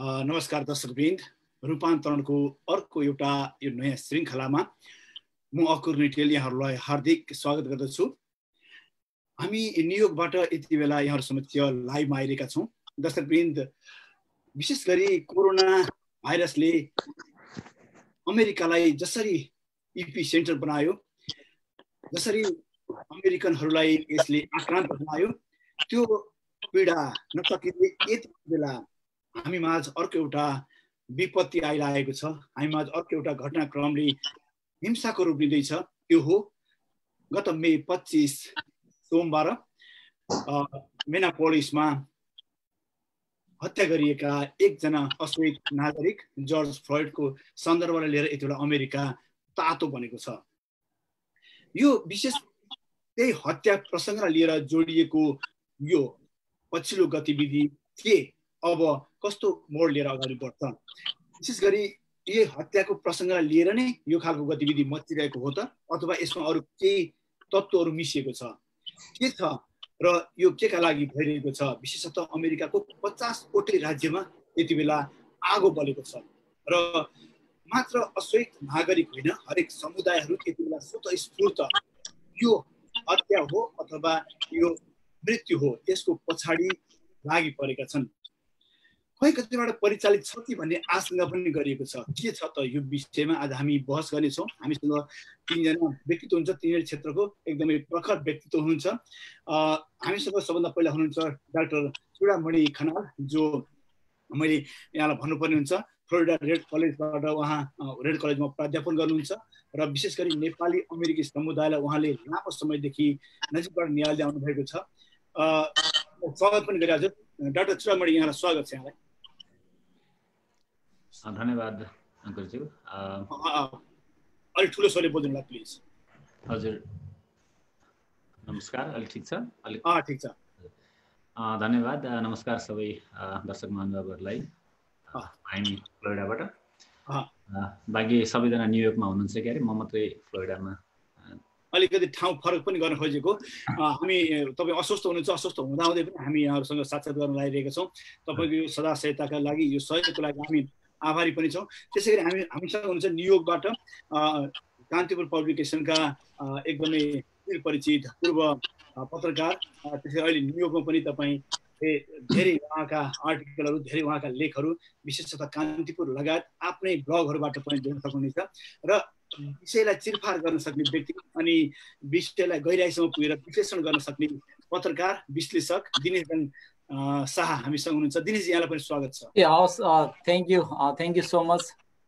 नमस्कार दर्शकवृन्द, रूपान्तरणको अर्को एउटा यो नयाँ श्रृङ्खलामा म अकुर निटेल यहाँहरूलाई हार्दिक स्वागत गर्दछु। हामी न्युयोर्कबाट यति बेला यहाँहरू समक्ष लाइभमा आइरहेका छौँ। दर्शकवृन्द, विशेष गरी कोरोना भाइरसले अमेरिकालाई जसरी इपी सेन्टर बनायो, जसरी अमेरिकनहरूलाई यसले आक्रान्त बनायो, त्यो पीडा नसकिने यति बेला हामी माझ अर्को एउटा विपत्ति आइरहेको छ। हामी माझ अर्को एउटा घटनाक्रमले हिंसाको रूप लिँदैछ। त्यो हो गत मे 25 सोमबार मिनियापोलिसमा हत्या गरिएका एकजना अश्वेत नागरिक जर्ज फ्लोइडको सन्दर्भलाई लिएर यति बेला अमेरिका तातो बनेको छ। यो विशेष त्यही हत्या प्रसङ्गलाई लिएर जोडिएको यो पछिल्लो गतिविधि के अब कस्तो मोड लिएर अगाडि बढ्छ? विशेष गरी यो हत्याको प्रसङ्गलाई लिएर नै यो खालको गतिविधि मचिरहेको हो त, अथवा यसमा अरू केही तत्त्वहरू मिसिएको छ? के छ र यो केका लागि भइरहेको छ? विशेषतः अमेरिकाको 50 वटै राज्यमा यति बेला आगो बलेको छ र मात्र अश्वेत नागरिक होइन, हरेक समुदायहरू यति बेला स्वतःस्फूर्त यो हत्या हो अथवा यो मृत्यु हो यसको पछाडि लागि परेका छन्। खै कतिबाट परिचालित छ कि भन्ने आशंका पनि गरिएको छ। के छ त यो विषयमा आज हामी बहस गर्नेछौँ। हामीसँग तीनजना व्यक्तित्व हुन्छ, तीनै क्षेत्रको एकदमै प्रखर व्यक्तित्व हुनुहुन्छ। हामीसँग सबभन्दा पहिला हुनुहुन्छ डाक्टर चूडामणि खनाल, जो मैले यहाँलाई भन्नुपर्ने हुन्छ फ्लोरिडा रेड कलेजबाट उहाँ रेड कलेजमा प्राध्यापन गर्नुहुन्छ र विशेष गरी नेपाली अमेरिकी समुदायलाई उहाँले लामो समयदेखि नजिकबाट निहाल्दै आउनुभएको छ। स्वागत पनि गरिरहेको छु। डाक्टर चूडामणि, यहाँलाई स्वागत छ। यहाँलाई धन्यवाद अङ्कलज्यू। अलिक ठुलो स्वरले बोल्नु होला प्लिज। हजुर, नमस्कार। अलि ठिक छ? ठिक छ। धन्यवाद। नमस्कार सबै दर्शक महानुभावहरूलाई। हामी फ्लोरिडाबाट, बाँकी सबैजना न्युयोर्कमा हुनुहुन्छ कि अरे, म मात्रै फ्लोरिडामा। अलिकति ठाउँ फरक पनि गर्न खोजेको। हामी तपाईँ अस्वस्थ हुनुहुन्छ, अस्वस्थ हुँदाहुँदै पनि हामी यहाँहरूसँग साक्षात गर्न लागिरहेका छौँ। तपाईँको यो सदा सहायताका लागि, यो सहयोगको लागि हामी आभारी पनि छौँ। त्यसै गरी हामीसँग हुनुहुन्छ न्युयोर्कबाट कान्तिपुर पब्लिकेसनका एकदमै परिचित पूर्व पत्रकार, त्यसै अहिले न्युयोर्कमा पनि तपाईँ धेरै उहाँका आर्टिकलहरू, धेरै उहाँका लेखहरू विशेषतः कान्तिपुर लगायत आफ्नै ब्लगहरूबाट पनि देख्न सक्नुहुनेछ र विषयलाई चिरफार गर्न सक्ने व्यक्ति अनि विषयलाई गहिराइसम्म पुगेर विश्लेषण गर्न सक्ने पत्रकार विश्लेषक दिनेशजङ शाह हामीसँग हुनुहुन्छ। दिनेशजी, यहाँलाई पनि स्वागत छ। हवस्, थ्याङ्क यू सो मच।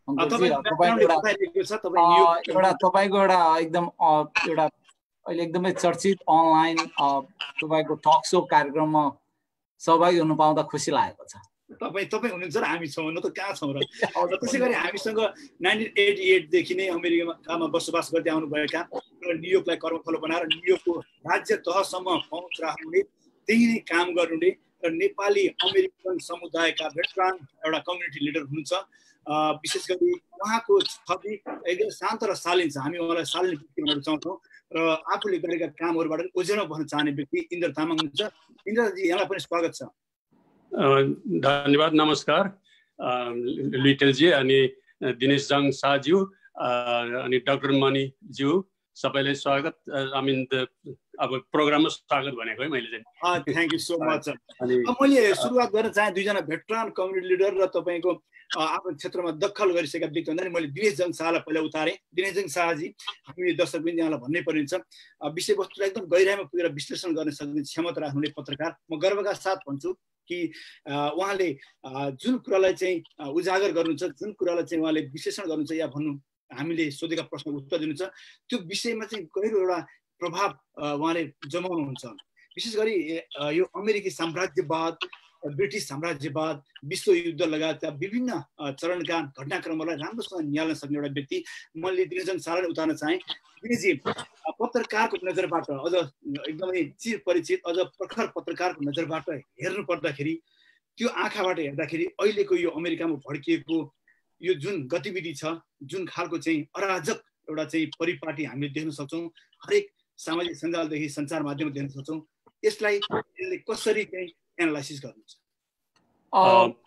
तपाईँको एउटा एकदम एउटा अहिले एकदमै चर्चित अनलाइन तपाईँको टक सो कार्यक्रममा सहभागी हुनु पाउँदा खुसी लागेको छ। तपाईँ हुनुहुन्छ र हामी छौँ, न त कहाँ छौँ र। त्यसै गरी हामीसँग 1988 देखि नै अमेरिकामा बसोबास गर्दै आउनुभएका र न्युयोर्कलाई कर्मथलो बनाएर न्युयोर्कको राज्य तहसम्म पहुँच राख्नुहुने, त्यही नै काम गर्नुहुने र नेपाली अमेरिकन समुदायका भेटरान एउटा कम्युनिटी लिडर हुनुहुन्छ। विशेष गरी उहाँको छवि एकदम शान्त र शालीन छ। हामी उहाँलाई शालीन व्यक्ति भन्न चाहन्छौँ र आफूले गरेका कामहरूबाट ओझेलमा बस्न चाहने व्यक्ति इन्द्र तामाङ हुनुहुन्छ। इन्द्रजी, यहाँलाई पनि स्वागत छ। धन्यवाद, नमस्कार लिटलजी अनि दिनेशजङ शाहज्यू अनि डाक्टर मणिज्यू, सबैलाई स्वागत। अब प्रोग्राममा स्वागत भनेको है मैले चाहिँ। Thank you so much. मैले सुरुवात गर्न चाहे दुईजना भेटरान कम्युनिटी लिडर र तपाईँको आफ्नो क्षेत्रमा दखल गरिसकेका व्यक्ति भन्दा नि मैले दिनेशजङ शाहलाई पहिला उतारेँ। दिनेशजङ शाहजी, हामीले दर्शकवृन्द यहाँलाई भन्नै परिन्छ, विषयवस्तुलाई एकदम गहिराइमा पुगेर विश्लेषण गर्न सक्ने क्षमता राख्नुहुने पत्रकार। म गर्वका साथ भन्छु कि उहाँले जुन कुरालाई चाहिँ उजागर गर्नुहुन्छ, जुन कुरालाई चाहिँ उहाँले विश्लेषण गर्नुहुन्छ या भन्नु हामीले सोधेका प्रश्नको उत्तर दिनुहुन्छ, त्यो विषयमा चाहिँ गहिरो एउटा प्रभाव उहाँले जमाउनुहुन्छ। विशेष गरी यो अमेरिकी साम्राज्यवाद, ब्रिटिस साम्राज्यवाद, विश्वयुद्ध लगायतका विभिन्न चरणका घटनाक्रमहरूलाई राम्रोसँग निहाल्न सक्ने एउटा व्यक्ति मैले दिनेशजङ शाहलाई उतार्न चाहेँ। दिनेशजी, पत्रकारको नजरबाट, अझ एकदमै चिर परिचित, अझ प्रखर पत्रकारको नजरबाट हेर्नु पर्दाखेरि, त्यो आँखाबाट हेर्दाखेरि अहिलेको यो अमेरिकामा भड्किएको यो जुन गतिविधि छ, जुन खालको चाहिँ अराजक एउटा चाहिँ परिपाटी हामीले देख्न सक्छौँ, हरेक सामाजिक सञ्जालदेखि सञ्चार माध्यममा देख्न सक्छौँ, यसलाई कसरी चाहिँ एनालाइसिस गर्नुहुन्छ?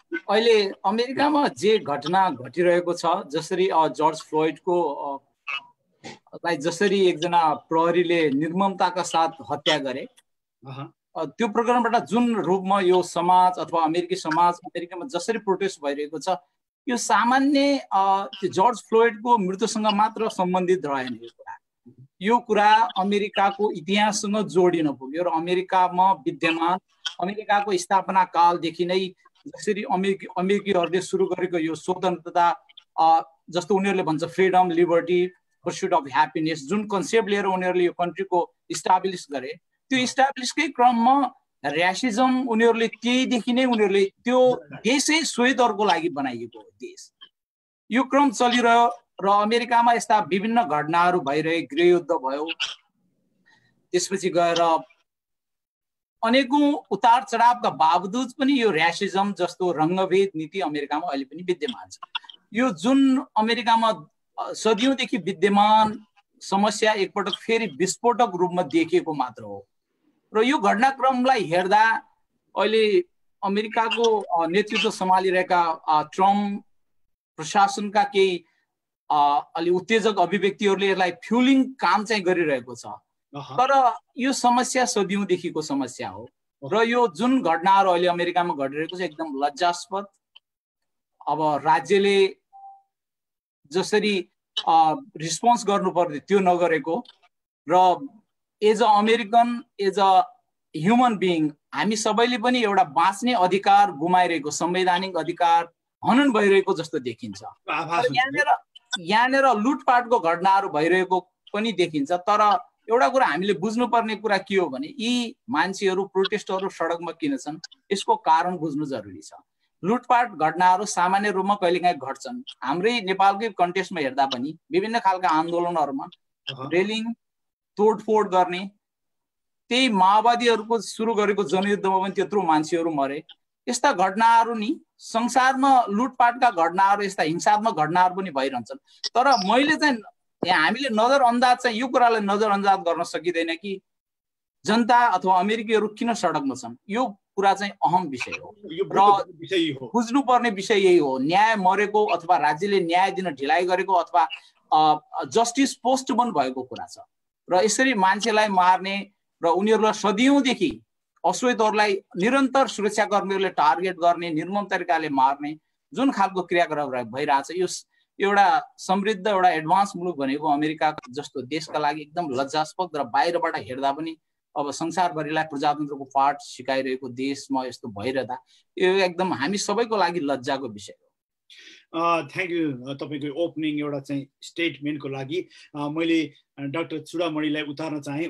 अहिले अमेरिकामा जे घटना घटिरहेको छ, जसरी जर्ज फ्लोइडको जसरी एकजना प्रहरीले निर्ममताका साथ हत्या गरे, त्यो प्रकरणबाट जुन रूपमा यो समाज अथवा अमेरिकी समाज अमेरिकामा जसरी प्रोटेस्ट भइरहेको छ, यो सामान्य त्यो जर्ज फ्लोइडको मृत्युसँग मात्र सम्बन्धित रहेन। यो कुरा अमेरिकाको इतिहाससँग जोडिन पुग्यो र अमेरिकामा विद्यमान अमेरिकाको स्थापना कालदेखि नै जसरी अमेरिकीहरूले सुरु गरेको यो स्वतन्त्रता, जस्तो उनीहरूले भन्छ freedom, liberty, pursuit of happiness, जुन कन्सेप्ट लिएर उनीहरूले यो कन्ट्रीको इस्टाब्लिस गरे, त्यो इस्टाब्लिसकै क्रममा ऱ्यासिजम उनीहरूले त्यहीदेखि नै उनीहरूले त्यो देशै श्वेतहरूको लागि बनाइएको देश, यो क्रम चलिरह्यो र अमेरिकामा यस्ता विभिन्न घटनाहरू भइरहे, गृहयुद्ध भयो, त्यसपछि गएर अनेकौं उतार चढावका बावजुद पनि यो ऱ्यासिजम जस्तो रङ्गभेद नीति अमेरिकामा अहिले पनि विद्यमान छ। यो जुन अमेरिकामा सदियौंदेखि विद्यमान समस्या एकपटक फेरि विस्फोटक रूपमा देखिएको मात्र हो र यो घटनाक्रमलाई हेर्दा अहिले अमेरिकाको नेतृत्व सम्हालिरहेका ट्रम्प प्रशासनका केही अलि उत्तेजक अभिव्यक्तिहरूले यसलाई फ्युलिङ काम चाहिँ गरिरहेको छ। तर यो समस्या सदियौंदेखिको समस्या हो र यो जुन घटनाहरू अहिले अमेरिकामा घटिरहेको छ एकदम लज्जास्पद। अब राज्यले जसरी रिस्पोन्स गर्नुपर्ने त्यो नगरेको र as a American, as a human being हामी सबैले पनि एउटा बाँच्ने अधिकार गुमाइरहेको, संवैधानिक अधिकार हनन भइरहेको जस्तो देखिन्छ। यहाँनिर लुटपाटको घटनाहरू भइरहेको पनि देखिन्छ। तर एउटा कुरा हामीले बुझ्नुपर्ने कुरा के हो भने यी मान्छेहरू, प्रोटेस्टहरू सडकमा किन छन्, यसको कारण बुझ्नु जरुरी छ। लुटपाट घटनाहरू सामान्य रूपमा कहिलेकाहीँ घट्छन्। हाम्रै नेपालकै कन्टेक्स्टमा हेर्दा पनि विभिन्न खालका आन्दोलनहरूमा रेलिङ, तोडफोड गर्ने, त्यही माओवादीहरूको सुरु गरेको जनयुद्धमा पनि त्यत्रो मान्छेहरू मरे। यस्ता घटनाहरू नि संसारमा लुटपाटका घटनाहरू, यस्ता हिंसात्मक घटनाहरू पनि भइरहन्छन्। तर मैले चाहिँ यहाँ हामीले नजरअन्दाज चाहिँ यो कुरालाई नजरअन्दाज गर्न सकिँदैन कि जनता अथवा अमेरिकीहरू किन सडकमा छन्। यो कुरा चाहिँ अहम विषय हो र बुझ्नुपर्ने विषय यही हो। न्याय मरेको अथवा राज्यले न्याय दिन ढिलाइ गरेको अथवा जस्टिस पोस्टपोन भएको कुरा छ र यसरी मान्छेलाई मार्ने र उनीहरूलाई सदियौंदेखि अश्वेतहरूलाई निरन्तर सुरक्षाकर्मीहरूले टार्गेट गर्ने, निर्मम तरिकाले मार्ने जुन खालको क्रियाकलाप भइरहेछ, यो एउटा समृद्ध, एउटा एडभान्स मुलुक भनेको अमेरिका जस्तो देशका लागि एकदम लज्जास्पद र बाहिरबाट हेर्दा पनि अब संसारभरिलाई प्रजातन्त्रको पाठ सिकाइरहेको देशमा यस्तो भइरहँदा यो एकदम हामी सबैको लागि लज्जाको विषय हो। थ्याङ्क यू तपाईँको ओपनिङ एउटा चाहिँ स्टेटमेन्टको लागि। मैले डाक्टर चुडामणिलाई उतार्न चाहेँ।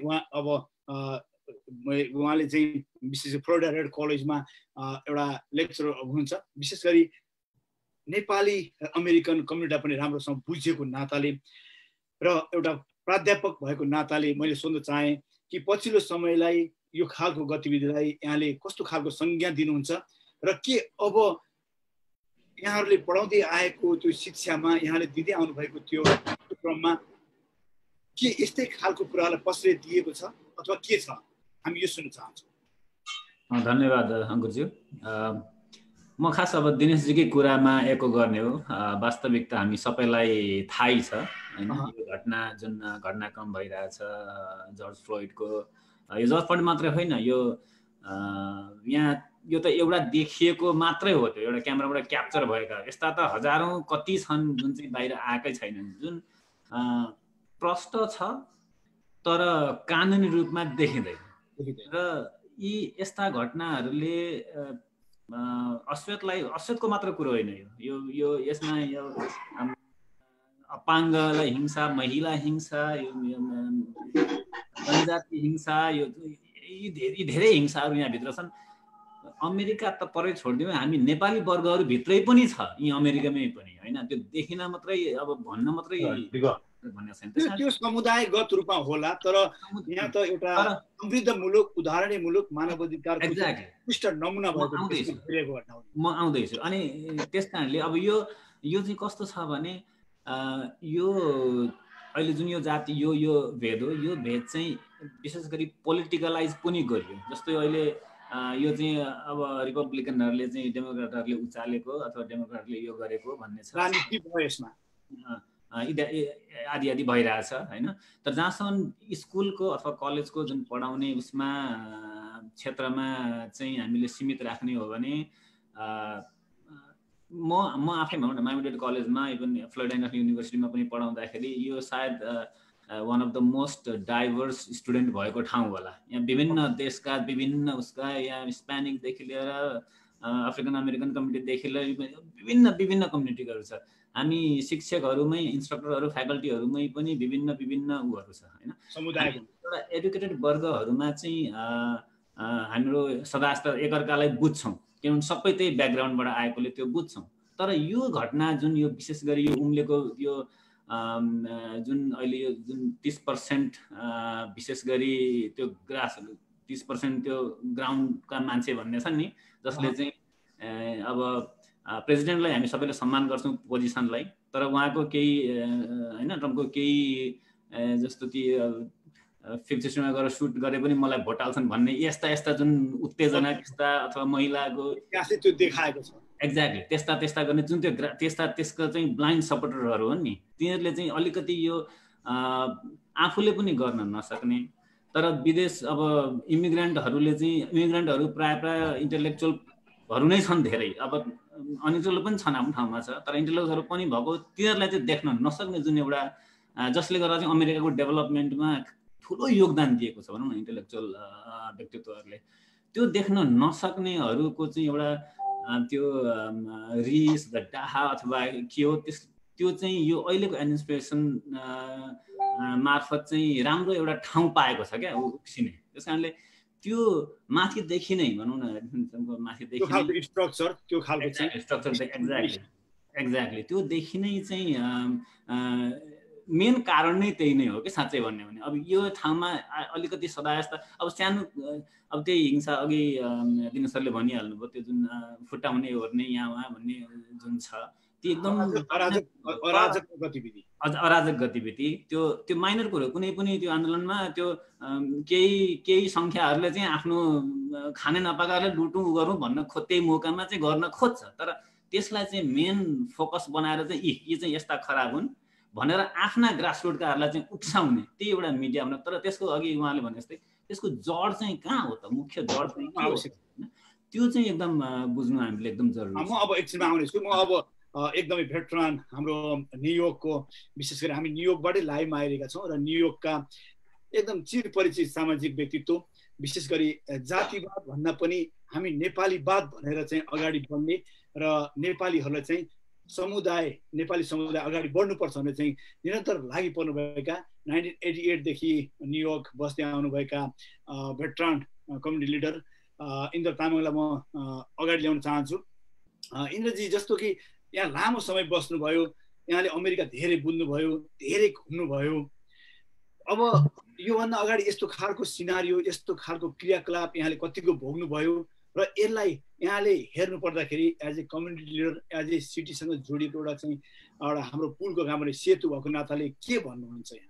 उहाँले चाहिँ विशेष फ्लोरिडा रेड कलेजमा एउटा लेक्चरर हुनुहुन्छ। विशेष गरी नेपाली अमेरिकन कम्युनिटीलाई पनि राम्रोसँग बुझेको नाताले र एउटा प्राध्यापक भएको नाताले मैले सोध्न चाहेँ कि पछिल्लो समयलाई यो खालको गतिविधिलाई यहाँले कस्तो खालको संज्ञा दिनुहुन्छ र के अब यहाँहरूले पढाउँदै आएको त्यो शिक्षामा यहाँले दिँदै आउनुभएको त्यो क्रममा के यस्तै खालको कुरालाई प्रश्रय दिएको छ अथवा के छ, हामी यो सुन्न चाहन्छौँ। धन्यवाद अङ्कुरज्यू। म खास अब दिनेशजीकै कुरामा एको गर्ने हो। वास्तविकता हामी सबैलाई थाहै छ हैन, यो घटना जुन घटनाक्रम भइरहेछ जर्ज फ्लोइडको, यो जर्ज फ्लोइड मात्रै होइन, यो यहाँ यो त एउटा देखिएको मात्रै हो। त्यो एउटा क्यामेराबाट क्याप्चर भएका यस्ता त हजारौं कति छन् जुन चाहिँ बाहिर आएकै छैनन्, जुन प्रष्ट छ तर कानुनी रूपमा देखिँदैन। र यी यस्ता घटनाहरूले अश्वेतको मात्र कुरो होइन, यो यसमा यो अपाङ्गलाई हिंसा, महिला हिंसा, यो जनजाति हिंसा, यो धेरै हिंसाहरू यहाँभित्र छन्। अमेरिका त परै छोडिदिउँ, हामी नेपाली वर्गहरू भित्रै पनि छ, यी अमेरिकामै पनि होइन। त्यो देखिन मात्रै, अब भन्न मात्रै त्यो समुदायगत रूपमा होला, तर यहाँ त एउटा समृद्ध मुलुक, उदाहरणीय मुलुक, मानवाधिकार उत्कृष्ट नमुना भएको म आउँदैछु। अनि त्यस कारणले अब यो चाहिँ कस्तो छ भने यो अहिले जुन यो जाति, यो भेद हो, यो भेद चाहिँ विशेष गरी पोलिटिकलाइज पनि गरियो। जस्तै अहिले यो चाहिँ अब रिपब्लिकनहरूले चाहिँ डेमोक्रेटहरूले उचालेको अथवा डेमोक्रेटले यो गरेको भन्ने छ यसमा आदि आदि भइरहेछ होइन। तर जहाँसम्म स्कुलको अथवा कलेजको जुन पढाउने उसमा क्षेत्रमा चाहिँ हामीले सीमित राख्ने हो भने म आफै भनौँ न माइमिडेड कलेजमा इभन फ्लोरिडा इन्टरनेसनल युनिभर्सिटीमा पनि पढाउँदाखेरि यो सायद one of the most diverse student भएको ठाउँ होला। यहाँ विभिन्न देशका विभिन्न उसका यहाँ हिस्प्यानिकदेखि लिएर अफ्रिकन अमेरिकन कम्युनिटीदेखि लिएर विभिन्न कम्युनिटीहरू छ। हामी शिक्षकहरूमै इन्स्ट्रक्टरहरू फ्याकल्टीहरूमै पनि विभिन्न उहरू छ होइन। समुदायको एउटा एडुकेटेड वर्गहरूमा चाहिँ हाम्रो सदास्तर एकअर्कालाई बुझ्छौँ किनभने सबै त्यही ब्याकग्राउन्डबाट आएकोले त्यो बुझ्छौँ। तर यो घटना जुन यो विशेष गरी यो उम्लेको यो जुन अहिले यो जुन 30% विशेष गरी त्यो ग्रासहरू 30% त्यो ग्राउन्डका मान्छे भन्ने छन् नि जसले चाहिँ अब प्रेसिडेन्टलाई हामी सबैले सम्मान गर्छौँ पोजिसनलाई, तर उहाँको केही होइन ट्रम्पको केही जस्तो कि फिफ्थ स्टेटमा गएर सुट गरे पनि मलाई भोट हाल्छन् भन्ने यस्ता जुन उत्तेजना त्यस्ता अथवा महिलाको त्यो देखाएको छ। एक्ज्याक्टली त्यस्ता गर्ने जुन त्यो त्यसको चाहिँ ब्लाइन्ड सपोर्टरहरू हुन् नि तिनीहरूले चाहिँ अलिकति यो आफूले पनि गर्न नसक्ने तर विदेश अब इमिग्रेन्टहरू प्राय इन्टेलेक्चुअलहरू नै छन् धेरै। अब अनइन्टेलेक्चुअल पनि छन् आफ्नो ठाउँमा छ तर इन्टेलेक्चुअलहरू पनि भएको तिनीहरूलाई चाहिँ देख्न नसक्ने जुन एउटा जसले गर्दा चाहिँ अमेरिकाको डेभलपमेन्टमा ठुलो योगदान दिएको छ भनौँ न इन्टेलेक्चुअल व्यक्तित्वहरूले त्यो देख्न नसक्नेहरूको चाहिँ एउटा त्यो रिस डाहा अथवा के हो त्यो चाहिँ यो अहिलेको एडमिनिस्ट्रेसन मार्फत चाहिँ राम्रो एउटा ठाउँ पाएको छ क्या उक्सिने। त्यस कारणले त्यो माथिदेखि नै भनौँ न माथिदेखि स्ट्रक्चर एक्ज्याक्टली त्योदेखि नै चाहिँ मेन कारण नै त्यही नै हो कि साँच्चै भन्यो भने। अब यो ठाउँमा अलिकति सदायस्ता अब सानो अब त्यही हिंसा अघि दिनेश सरले भनिहाल्नुभयो त्यो जुन फुट्टा हुने ओर्ने यहाँ उहाँ भन्ने जुन छ त्यो एकदम अराजक गतिविधि त्यो माइनर कुरो। कुनै पनि त्यो आन्दोलनमा त्यो केही सङ्ख्याहरूले चाहिँ आफ्नो खाने नपाकाले लुटौँ गरौँ भन्न त्यही मौकामा चाहिँ गर्न खोज्छ तर त्यसलाई चाहिँ मेन फोकस बनाएर चाहिँ यी चाहिँ यस्ता खराब हुन् भनेर आफ्ना ग्रासरुटकाहरूलाई चाहिँ उक्साउने त्यही एउटा मिडिया हुन। तर त्यसको अघि उहाँले भने जस्तै त्यसको जड चाहिँ कहाँ हो त मुख्य जड चाहिँ आवश्यक त्यो चाहिँ एकदम बुझ्नु हामीले एकदम जरुरी छ। म अब एकछिनमा आउनेछु। म अब एकदमै भेटरान हाम्रो न्युयोर्कको विशेष गरी हामी न्युयोर्कबाटै लाइभमा आइरहेका छौँ र न्युयोर्कका एकदम चिरपरिचित सामाजिक व्यक्तित्व विशेष गरी जातिवाद भन्दा पनि हामी नेपालीवाद भनेर चाहिँ अगाडि बढ्ने र नेपालीहरूलाई चाहिँ नेपाली समुदाय अगाडि बढ्नुपर्छ भनेर चाहिँ निरन्तर लागि पर्नुभएका 1988 देखि न्युयोर्क बस्दै आउनुभएका भेटरान कम्युनिटी लिडर इन्द्र तामाङलाई म अगाडि ल्याउन चाहन्छु। इन्द्रजी जस्तो कि यहाँ लामो समय बस्नुभयो, यहाँले अमेरिका धेरै बुझ्नुभयो, धेरै घुम्नुभयो। अब योभन्दा अगाडि यस्तो खालको सिनारियो यस्तो खालको क्रियाकलाप यहाँले कतिको भोग्नुभयो र यसलाई यहाँले हेर्नु पर्दाखेरि as a community leader as a सिटीसँग जोडिएको एउटा चाहिँ एउटा हाम्रो पुलको कामले सेतु भएको नाताले के भन्नुहुन्छ यहाँ?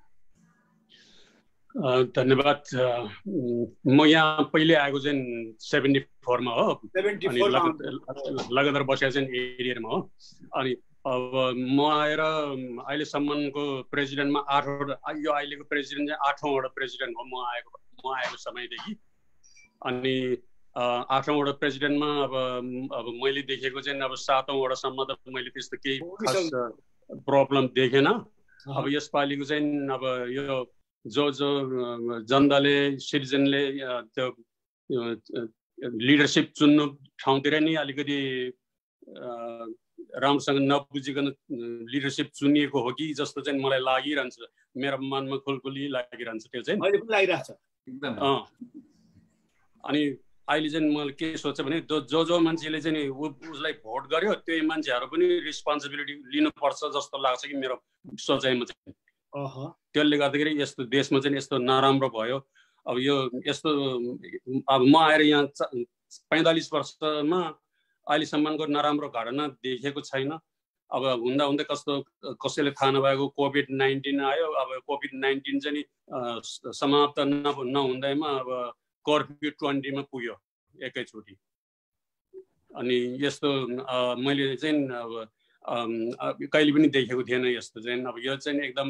धन्यवाद। म यहाँ पहिले आएको चाहिँ 74 मा हो अनि लगातार बसेको चाहिँ एरियामा हो। अनि अब म आएर अहिलेसम्मको प्रेसिडेन्टमा 8वटा यो अहिलेको प्रेसिडेन्ट चाहिँ 8औं प्रेसिडेन्ट हो म आएको समयदेखि। अनि 8औं प्रेसिडेन्टमा अब मैले देखेको चाहिँ अब 7औंसम्म त मैले त्यस्तो केही खास प्रब्लम देखेन। अब यसपालिको चाहिँ अब यो जो जनताले सिटिजनले त्यो लिडरसिप चुन्नु ठाउँतिर नि अलिकति राम्रोसँग नबुझिकन लिडरसिप चुनिएको हो कि जस्तो चाहिँ मलाई लागिरहन्छ। मेरो मनमा खुलखुली लागिरहन्छ त्यो चाहिँ अहिले पनि लागिरहेछ एकदम। अनि अहिले चाहिँ मैले के सोच्छु भने जो मान्छेले चाहिँ उसलाई भोट गर्यो त्यही मान्छेहरू पनि रिस्पोन्सिबिलिटी लिनुपर्छ जस्तो लाग्छ कि मेरो सोचाइमा चाहिँ। त्यसले गर्दाखेरि यस्तो देशमा चाहिँ यस्तो नराम्रो भयो। अब यो यस्तो अब म आएर यहाँ 45 वर्षमा अहिलेसम्मको नराम्रो घटना देखेको छैन। अब हुँदा हुँदै कसैले थाहा नभएको कोभिड-19 आयो। अब कोभिड-19 चाहिँ समाप्त नहुँदैमा अब कर्फ्यू 20 मा पुग्यो एकैचोटि। अनि यस्तो मैले चाहिँ कहिले पनि देखेको थिएन यस्तो चाहिँ। अब यो चाहिँ एकदम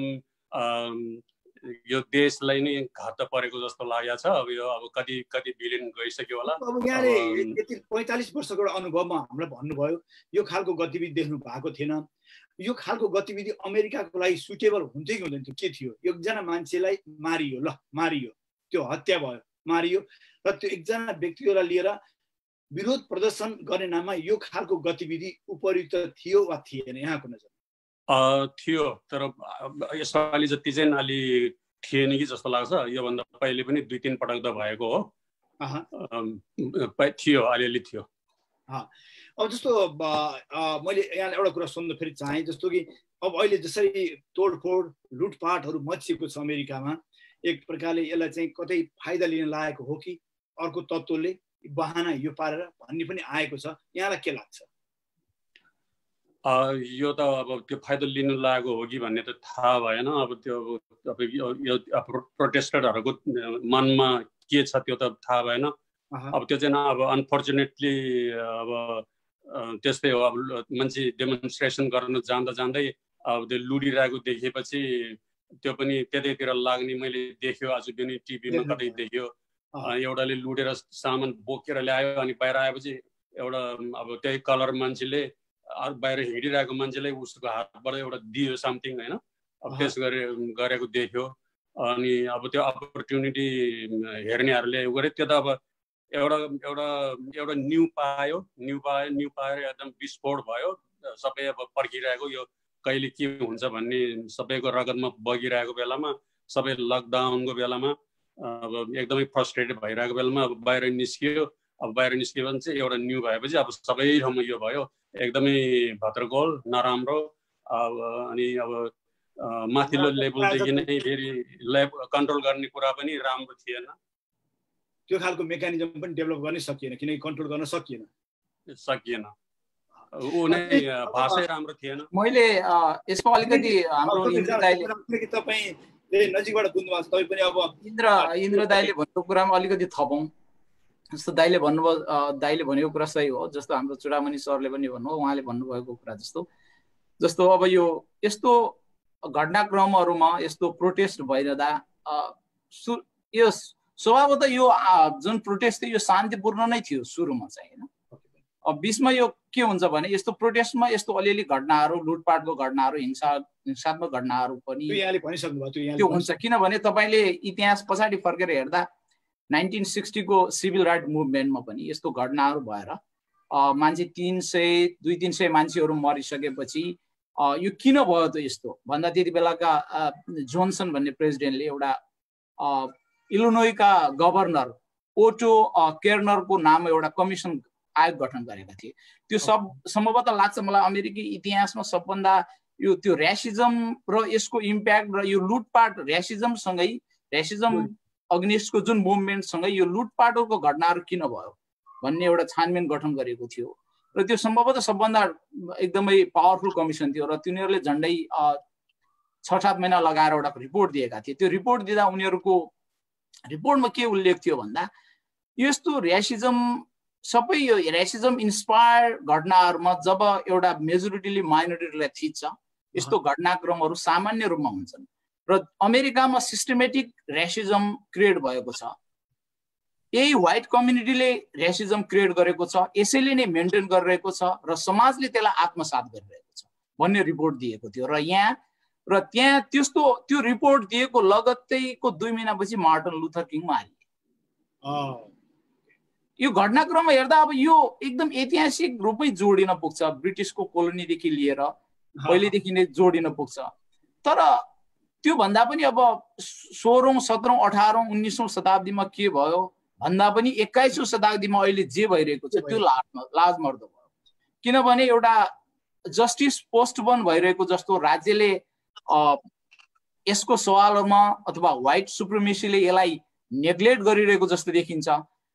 यो देशलाई नै घाटा परेको जस्तो लागेको छ। अब यो अब कति बिलियन गइसक्यो होला। अब यहाँले यति 45 वर्षको अनुभवमा हामीलाई भन्नुभयो यो खालको गतिविधि देख्नु भएको थिएन। यो खालको गतिविधि अमेरिकाको लागि सुटेबल हुन्थ्यो कि हुँदैन थियो? के थियो? एकजना मान्छेलाई मारियो, मारियो, त्यो हत्या भयो, मारियो, र त्यो एकजना व्यक्तिलाई लिएर विरोध प्रदर्शन गर्ने नाममा यो खालको गतिविधि उपयुक्त थियो वा थिएन यहाँको नजर? थियो, तर यसपालि जति चाहिँ अलि थिएन कि जस्तो लाग्छ। योभन्दा पहिले पनि 2-3 पटक त भएको हो। थियो, अलिअलि थियो। अब जस्तो मैले यहाँ एउटा कुरा सोध्न फेरि चाहेँ, जस्तो कि अब अहिले जसरी तोडफोड लुटपाटहरू मचिएको छ अमेरिकामा, एक प्रकारले यसलाई चाहिँ कतै फाइदा लिन लागेको हो कि अर्को तत्त्वले बहाना यो पारेर भन्ने पनि आएको छ, यहाँलाई के लाग्छ? यो त अब त्यो फाइदा लिनु लागेको हो कि भन्ने त थाहा भएन। अब त्यो यो प्रोटेस्टरहरूको मनमा के छ त्यो त थाहा भएन। अब त्यो चाहिँ अब अनफर्चुनेटली अब त्यस्तै हो। अब मान्छे डेमोन्स्ट्रेसन गर्न जाँदै अब त्यो लुडिरहेको देखेपछि त्यो पनि त्यतैतिर लाग्ने मैले देख्यो। आज पनि टिभीमा कतै देख्यो, एउटाले लुटेर सामान बोकेर ल्यायो, अनि बाहिर आएपछि एउटा अब त्यही कलर मान्छेले बाहिर हिँडिरहेको मान्छेलाई उसको हातबाट एउटा दियो समथिङ, होइन? अब त्यस गरेको देख्यो। अनि अब त्यो अपर्च्युनिटी हेर्नेहरूले गरे, त्यो त अब एउटा न्यू पायो एकदम विस्फोट भयो। सबै अब पर्खिरहेको यो कहिले के हुन्छ भन्ने सबैको रगतमा बगिरहेको बेलामा, सबै लकडाउनको बेलामा अब एकदमै फ्रस्ट्रेटेड भइरहेको बेलामा अब बाहिर निस्कियो। अब बाहिर निस्कियो भने चाहिँ एउटा न्यू भएपछि अब सबै ठाउँमा यो भयो, एकदमै भद्रगोल नराम्रो। अनि अब माथिल्लो लेभलदेखि नै फेरि कन्ट्रोल गर्ने कुरा पनि राम्रो थिएन। त्यो खालको मेकानिजम पनि डेभलप गर्न सकिएन, किनकि कन्ट्रोल गर्न सकिएन। ऊ नै भाषै राम्रो थिएन। मैले यसमा अलिकति हाम्रो तपाईले नजिकबाट बुझ्नु भएको छ, तपाई पनि अब इन्द्र दाइले भनेको कुरामा अलिकति थपौँ। जस्तो दाइले भन्नुभयो, दाइले भनेको कुरा सही हो। जस्तो हाम्रो चुडामणि सरले पनि भन्नुभयो, उहाँले भन्नुभएको कुरा जस्तो अब यो यस्तो घटनाक्रमहरूमा यस्तो प्रोटेस्ट भइरहँदा यो स्वभावतः यो जुन प्रोटेस्ट थियो यो शान्तिपूर्ण नै थियो सुरुमा चाहिँ, होइन? अब बिचमा यो के हुन्छ भने यस्तो प्रोटेस्टमा यस्तो अलिअलि घटनाहरू, लुटपाटको घटनाहरू, हिंसात्मक घटनाहरू पनि त्यो हुन्छ। किनभने तपाईँले इतिहास पछाडि फर्केर हेर्दा 1960 को सिभिल राइट मुभमेन्टमा पनि यस्तो घटनाहरू भएर मान्छे 200-300 मान्छेहरू मरिसकेपछि यो किन भयो त यस्तो भन्दा त्यति बेलाका जोन्सन भन्ने प्रेसिडेन्टले एउटा इलिनोइका गभर्नर ओटो केर्नरको नाममा एउटा कमिसन आयोग गठन गरेका थिए। त्यो सब सम्भवतः लाग्छ मलाई अमेरिकी इतिहासमा सबभन्दा त्यो ऱ्यासिजम र यसको इम्प्याक्ट र यो लुटपाट ऱ्यासिजम अग्निस्टको जुन मुभमेन्टसँगै यो लुटपाटको घटनाहरू किन भयो भन्ने एउटा छानबिन गठन गरेको थियो। र त्यो सम्भवतः सबभन्दा एकदमै पावरफुल कमिसन थियो र तिनीहरूले झन्डै 6-7 महिना लगाएर एउटा रिपोर्ट दिएका थिए। त्यो रिपोर्ट दिँदा उनीहरूको रिपोर्टमा के उल्लेख थियो भन्दा यस्तो सबै यो ऱ्यासिजम इन्स्पायर्ड घटनाहरूमा जब एउटा मेजोरिटीले माइनोरिटीलाई थिच्छ यस्तो घटनाक्रमहरू सामान्य रूपमा हुन्छन् र अमेरिकामा सिस्टमेटिक ऱ्यासिजम क्रिएट भएको छ। यही व्हाइट कम्युनिटीले ऱ्यासिजम क्रिएट गरेको छ, यसैले नै मेन्टेन गरिरहेको छ र समाजले त्यसलाई आत्मसात गरिरहेको छ भन्ने रिपोर्ट दिएको थियो। र त्यहाँ त्यो रिपोर्ट दिएको लगत्तैको 2 महिनापछि मार्टिन लुथर किङ मारिए। यो घटनाक्रममा हेर्दा अब यो एकदम ऐतिहासिक रूपमै जोडिन पुग्छ, ब्रिटिसको कोलोनीदेखि लिएर पहिलेदेखि नै जोडिन पुग्छ। तर त्यो भन्दा पनि अब 16औं, 17औं, 18औं, 19औं शताब्दीमा के भयो भन्दा पनि 21औं शताब्दीमा अहिले जे भइरहेको छ त्यो लाजमर्दो भयो। किनभने एउटा जस्टिस पोस्टपोन भइरहेको जस्तो राज्यले यसको सवालमा अथवा व्हाइट सुप्रिमेसीले यसलाई नेग्लेक्ट गरिरहेको जस्तो देखिन्छ।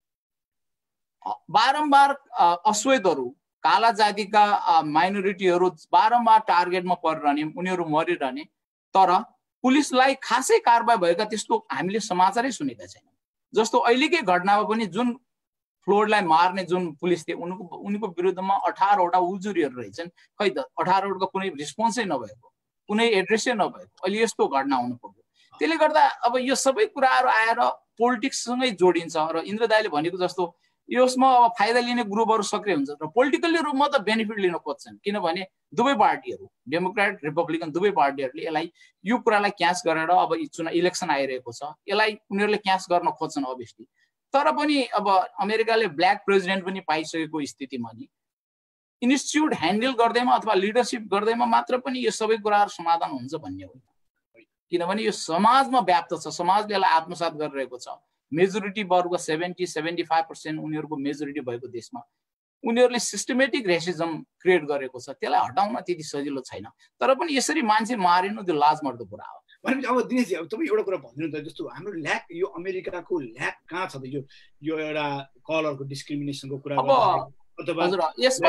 बारम्बार अश्वेतहरू, काला जातिका माइनोरिटीहरू बारम्बार टार्गेटमा परिरहने, उनीहरू मरिरहने, तर पुलिसलाई खासै कारबाही भएका त्यस्तो हामीले समाचारै सुनेका छैनौँ। जस्तो अहिलेकै घटनामा पनि जुन फ्लोइडलाई मार्ने जुन पुलिस थिए उनको विरुद्धमा 18 वटा उजुरीहरू रहेछन्। खै त 18 वटाको कुनै रिस्पोन्सै नभएको, कुनै एड्रेसै नभएको, अहिले यस्तो घटना हुनु पर्यो। त्यसले गर्दा अब यो सबै कुराहरू आएर पोलिटिक्ससँगै जोडिन्छ र इन्द्र दाइले भनेको जस्तो यसमा अब फाइदा लिने ग्रुपहरू सक्रिय हुन्छ र पोलिटिकल्ली रूपमा त बेनिफिट लिन खोज्छन्, किनभने दुवै पार्टीहरू डेमोक्रेट रिपब्लिकन दुवै पार्टीहरूले यसलाई यो कुरालाई क्याच गरेर अब इलेक्सन आइरहेको छ, यसलाई उनीहरूले क्याच गर्न खोज्छन् अभियसली। तर पनि अब अमेरिकाले ब्ल्याक प्रेसिडेन्ट पनि पाइसकेको स्थितिमा नि इन्स्टिट्युट ह्यान्डल गर्दैमा अथवा लिडरसिप गर्दैमा मात्र पनि यो सबै कुराहरू समाधान हुन्छ भन्ने होइन, किनभने यो समाजमा व्याप्त छ, समाजले यसलाई आत्मसात गरिरहेको छ। मेजोरिटी वर्ग 70-75% उनीहरूको मेजोरिटी भएको देशमा उनीहरूले सिस्टमेटिक रेसिजम क्रिएट गरेको छ, त्यसलाई हटाउन त्यति सजिलो छैन। तर पनि यसरी मान्छे मारिनु त्यो लाजमर्दो कुरा हो। भनेपछि अब दिनेशजी अब तपाईँ एउटा कुरा भनिदिनु त, जस्तो हाम्रो ल्याक यो अमेरिकाको ल्याक कहाँ छ त, यो एउटा कलरको डिस्क्रिमिनेसनको कुरा हजुर यसमा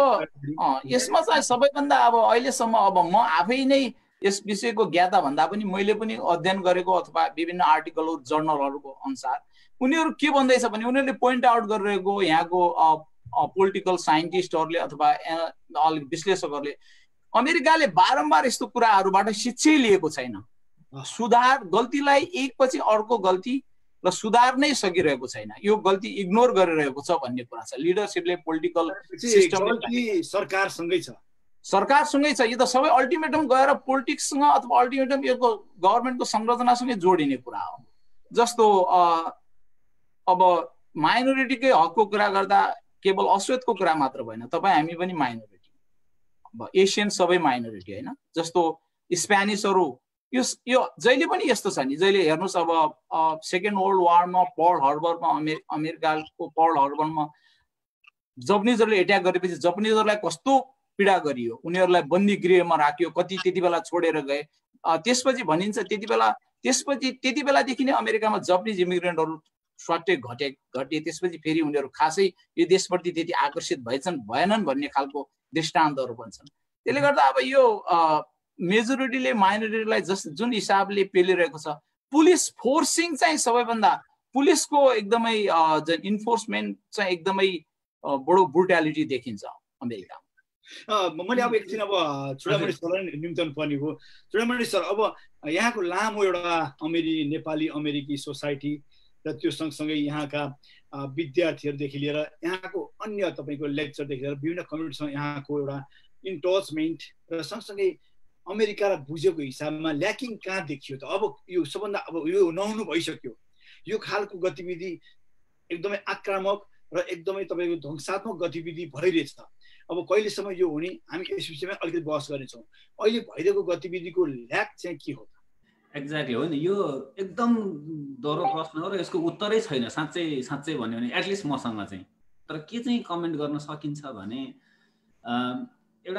चाहिँ सबैभन्दा अब अहिलेसम्म अब म आफै नै यस विषयको ज्ञाता भन्दा पनि मैले पनि अध्ययन गरेको अथवा विभिन्न आर्टिकलहरू जर्नलहरूको अनुसार उनीहरू के भन्दैछ भने उनीहरूले पोइन्ट आउट गरिरहेको यहाँको पोलिटिकल साइन्टिस्टहरूले अथवा विश्लेषकहरूले अमेरिकाले बारम्बार यस्तो कुराहरूबाट शिक्षै लिएको छैन। सुधार गल्तीलाई एकपछि अर्को गल्ती र सुधार नै सकिरहेको छैन, यो गल्ती इग्नोर गरिरहेको छ भन्ने कुरा छ। लिडरसिपले पोलिटिकल सिस्टमले सरकारसँगै छ, यो त सबै अल्टिमेटम गएर पोलिटिक्ससँग अथवा अल्टिमेटम यो गभर्मेन्टको संरचनासँगै जोडिने कुरा हो। जस्तो अब माइनोरिटीकै हकको कुरा गर्दा केवल अश्वेतको कुरा मात्र भएन, तपाईँ हामी पनि माइनोरिटी, अब एसियन सबै माइनोरिटी होइन। जस्तो स्पेनिसहरू यो जहिले पनि यस्तो छ नि, जहिले हेर्नुहोस् अब सेकेन्ड वर्ल्ड वारमा पर्ल हार्बरमा अमेरिकाको पर्ल हार्बरमा जपनिजहरूले एट्याक गरेपछि जपनिजहरूलाई कस्तो पीडा गरियो, उनीहरूलाई बन्दी गृहमा राख्यो, कति त्यति बेला छोडेर गए। त्यसपछि भनिन्छ त्यति बेलादेखि नै अमेरिकामा जपनिज इमिग्रेन्टहरू स्वाट्टै घटे। त्यसपछि फेरि उनीहरू खासै यो देशप्रति त्यति आकर्षित भएनन् भन्ने खालको दृष्टान्तहरू पनि छन्। त्यसले गर्दा अब यो मेजोरिटीले माइनोरिटीलाई जुन हिसाबले पेलिरहेको छ, पुलिस फोर्सिङ चाहिँ सबैभन्दा पुलिसको एकदमै इन्फोर्समेन्ट चाहिँ एकदमै बडो ब्रुटालिटी देखिन्छ अमेरिकामा। मैले अब एकछिन अब चुडामणि सरलाई निम्ताउनु पर्ने हो। चुडामणि सर, अब यहाँको लामो एउटा नेपाली अमेरिकी सोसाइटी र त्यो सँगसँगै यहाँका विद्यार्थीहरूदेखि लिएर यहाँको अन्य तपाईँको लेक्चरदेखि लिएर विभिन्न कम्युनिटीसँग यहाँको एउटा इन्टचमेन्ट र सँगसँगै अमेरिकालाई बुझेको हिसाबमा ल्याकिङ कहाँ देखियो त? अब यो सबभन्दा अब यो नहुनु भइसक्यो, यो खालको गतिविधि एकदमै आक्रामक र एकदमै तपाईँको ध्वंसात्मक गतिविधि भइरहेछ। अब कहिलेसम्म यो हुने, हामी यस विषयमा अलिकति बहस गर्नेछौँ। अहिले भइरहेको गतिविधिको ल्याक चाहिँ के हो त? एक्ज्याक्टली हो नि, यो एकदम डह्रो प्रश्न हो र यसको उत्तरै छैन साँच्चै भन्यो भने, एटलिस्ट मसँग चाहिँ। तर के चाहिँ कमेन्ट गर्न सकिन्छ भने एउटा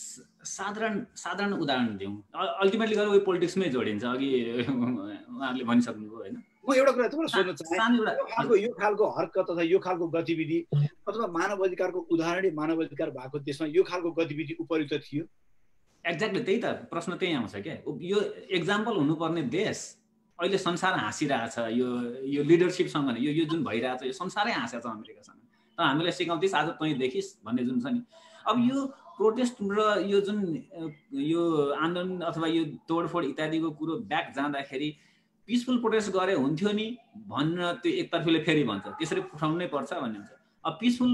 साधारण उदाहरण दिउँ। अल्टिमेटली गएर उयो पोलिटिक्समै जोडिन्छ, अघि उहाँहरूले भनिसक्नुभयो होइन। म एउटा कुरा तपाईँलाई सोध्न चाहन्छु, यो खालको हरकत अथवा यो खालको गतिविधि अथवा मानव अधिकारको उदाहरणै मानव अधिकार भएको देशमा यो खालको गतिविधि उपयुक्त थियो? एक्ज्याक्टली त्यही त प्रश्न त्यही आउँछ क्या। यो एक्जाम्पल हुनुपर्ने देश अहिले संसार हाँसिरहेछ यो लिडरसिपसँग नै, यो जुन भइरहेछ यो संसारै हाँसेको छ अमेरिकासँग। त हामीलाई सिकाउँदैछ आज तैँ देखिस् भन्ने जुन छ नि। अब यो प्रोटेस्ट र यो जुन यो आन्दोलन अथवा यो तोडफोड इत्यादिको कुरो ब्याक जाँदाखेरि पिसफुल प्रोटेस्ट गरे हुन्थ्यो नि भन्न त्यो एकतर्फीले फेरि भन्छ, त्यसरी उठाउनै पर्छ भन्ने हुन्छ। अब पिसफुल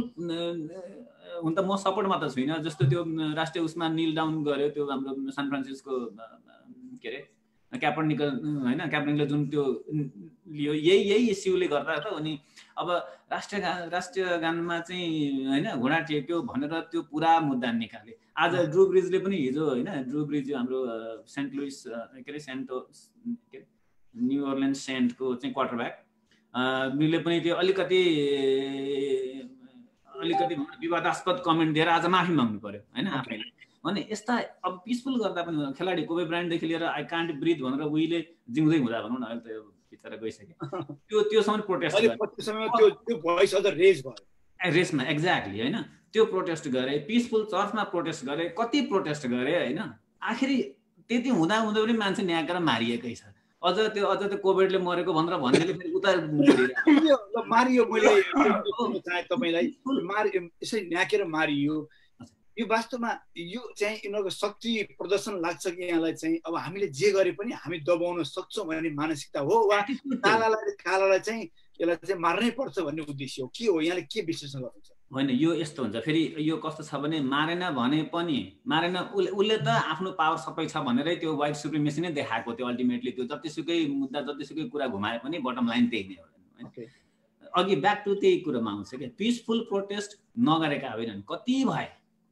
हुन त म सपोर्टमा त छुइनँ। जस्तो त्यो राष्ट्रिय उसमा निल डाउन गर्यो त्यो हाम्रो सान फ्रान्सिस्को के अरे क्यापर्निकल होइन, क्यापर्निकले जुन त्यो लियो यही इस्युले गर्दा त। अनि अब राष्ट्रिय गानमा चाहिँ होइन घुँडा टेक्यो भनेर त्यो पुरा मुद्दा निकाले। आज ड्रु ब्रिजले पनि हिजो होइन, ड्रु ब्रिज हाम्रो सेन्ट लुइस के अरे न्यू अर्लिन्स सेन्टको चाहिँ क्वार्टरब्याक उनीले पनि त्यो अलिकति विवादास्पद कमेन्ट दिएर आज माफी माग्नु पर्यो होइन आफैले। भने यस्ता अब पिसफुल गर्दा पनि खेलाडी कोबे ब्रायन्टदेखि लिएर आई कान्ट ब्रिथ भनेर उहिले जिउँदै हुँदा भनौँ न, अहिले त यो बिचरा गइसक्यो। त्योसम्म प्रोटेस्ट रेसमा एक्ज्याक्टली होइन, त्यो प्रोटेस्ट गरे, पिसफुल चर्चमा प्रोटेस्ट गरे, कति प्रोटेस्ट गरे होइन। आखिरी त्यति हुँदा पनि मान्छे न्याकेर मारिएकै छ। अझ त्यो कोभिडले मरेको भनेर भन्नेले फेरि उता मारियो। मैले चाहे तपाईँलाई यसरी न्याकेर मारियो। यो वास्तवमा यो चाहिँ यिनीहरूको शक्ति प्रदर्शन लाग्छ कि यहाँलाई चाहिँ अब हामीले जे गरे पनि हामी दबाउन सक्छौँ भन्ने मानसिकता हो, वा कालालाई चाहिँ यसलाई चाहिँ मार्नै पर्छ भन्ने उद्देश्य हो, के हो? यहाँले के विश्लेषण गर्नुहुन्छ? होइन, यो यस्तो हुन्छ। फेरि यो कस्तो छ भने मारेन भने पनि उसले त आफ्नो पावर सबै छ भनेरै त्यो व्हाइट सुप्रिमेसी नै देखाएको त्यो अल्टिमेटली। त्यो जतिसुकै मुद्दा जतिसुकै कुरा घुमाए पनि बटम लाइन त्यही नै हो। अघि ब्याक टु त्यही कुरोमा आउँछ क्या, पिसफुल प्रोटेस्ट नगरेका होइनन्, कति भए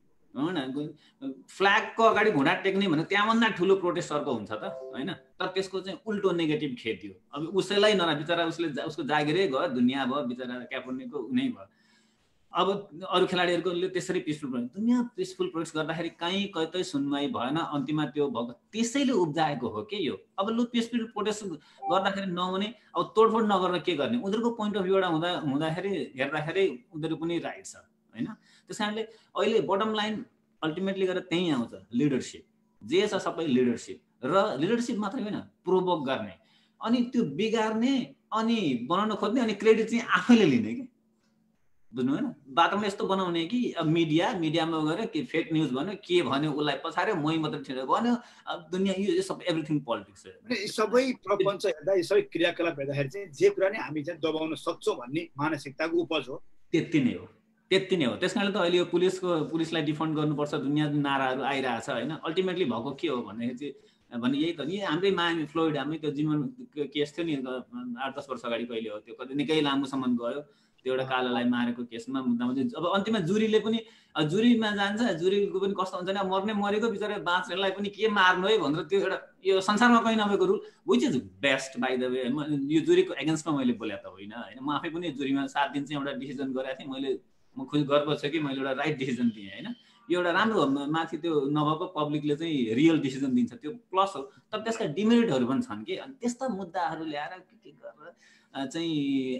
फ्ल्यागको अगाडि घुँडा टेक्ने भने त्यहाँभन्दा ठुलो प्रोटेस्ट अर्को हुन्छ त होइन। तर त्यसको चाहिँ उल्टो नेगेटिभ खेती हो। अब उसैलाई नरा बिचरा उसको जागिरै गयो, दुनियाँ भयो, बिचरा क्यालिफोर्नियाको उनै भयो। अब अरू खेलाडीहरूले त्यसरी पिसफुल प्रोटेस्ट, दुनियाँ पिसफुल प्रोटेस्ट गर्दाखेरि कहीँ कतै सुनवाई भएन, अन्तिममा त्यो भएको त्यसैले उब्जाएको हो कि यो। अब लु पिसफुल प्रोटेस्ट गर्दाखेरि नहुने, अब तोडफोड नगरेर के गर्ने? उनीहरूको पोइन्ट अफ भ्यूबाट हुँदाखेरि हेर्दाखेरि उनीहरू पनि राइट छ होइन। त्यस कारणले अहिले बटम लाइन अल्टिमेटली गरेर त्यहीँ आउँछ, लिडरसिप जे छ सबै लिडरसिप। र लिडरसिप मात्रै होइन, प्रोभोक गर्ने, अनि त्यो बिगार्ने, अनि बनाउन खोज्ने, अनि क्रेडिट चाहिँ आफैले लिने कि बुझ्नु होइन। बाटोमा यस्तो बनाउने कि अब मिडियामा गएर के फेक न्युज भन्यो, के भन्यो उसलाई पछाड्यो, मै मात्रै ठिक भन्यो। अब दुनियाँ यो सब एभ्रिथिङ पोलिटिक्स हो। सबै प्रपञ्च हेर्दा यो सबै क्रियाकलाप हेर्दाखेरि चाहिँ जे कुरा नै हामी चाहिँ दबाउन सक्छौँ भन्ने मानसिकताको उपज हो। त्यति नै हो। त्यस कारणले त अहिले यो पुलिसलाई डिफन्ड गर्नुपर्छ दुनियाँ नाराहरू आइरहेछ होइन। अल्टिमेटली भएको के हो भन्दाखेरि चाहिँ भने यही त नि हाम्रै मायामी फ्लोइड, हामी त्यो जीवन केस थियो नि 8-10 वर्ष अगाडि कहिले हो त्यो, कति निकै लामोसम्म गयो त्यो एउटा कालालाई मारेको केसमा। मुद्दामा चाहिँ अब अन्तिममा जुरीले पनि जुरीमा जान्छ, जुरीको पनि कस्तो हुन्छ नि, मरेको बिचरा बाँच्नेलाई पनि के मार्नु है भनेर त्यो एउटा यो संसारमा कहीँ नभएको rule, which is best by the way. यो जुरीको एगेन्स्टमा मैले बोले त होइन होइन, म आफै पनि जुरीमा 7 दिन चाहिँ एउटा डिसिजन गरेको थिएँ। म खुसी गर्व छ कि मैले एउटा राइट डिसिजन दिएँ होइन। यो एउटा राम्रो माथि त्यो नभएको पब्लिकले चाहिँ रियल डिसिजन दिन्छ, त्यो प्लस हो। तर त्यसका डिमेरिटहरू पनि छन् कि, अनि त्यस्ता मुद्दाहरू ल्याएर के गरेर चाहिँ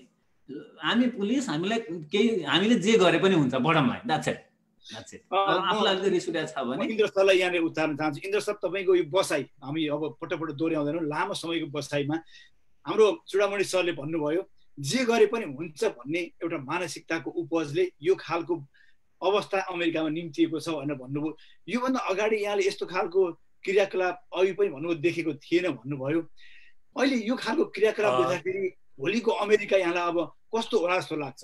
हामी पुलिस हामीले जे गरे पनि हुन्छ, बटम लाइन द्याट्स इट। आफूलाई अलिकति रिस उठेको छ भने इन्द्र सरलाई यहाँनिर उतार्न चाहन्छु। इन्द्र सर, तपाईँको यो बसाइ हामी अब पटक दोहोऱ्याउँदैनौँ, लामो समयको बसाइमा हाम्रो चुडामणि सरले भन्नुभयो जे गरे पनि हुन्छ भन्ने एउटा मानसिकताको उपजले यो खालको अवस्था अमेरिकामा निम्तिएको छ भनेर भन्नुभयो। योभन्दा अगाडि यहाँले यस्तो खालको क्रियाकलाप अघि पनि भन्नुभयो देखेको थिएन भन्नुभयो। अहिले यो खालको क्रियाकलाप देख्दाखेरि भोलिको अमेरिका यहाँलाई अब कस्तो होला जस्तो लाग्छ?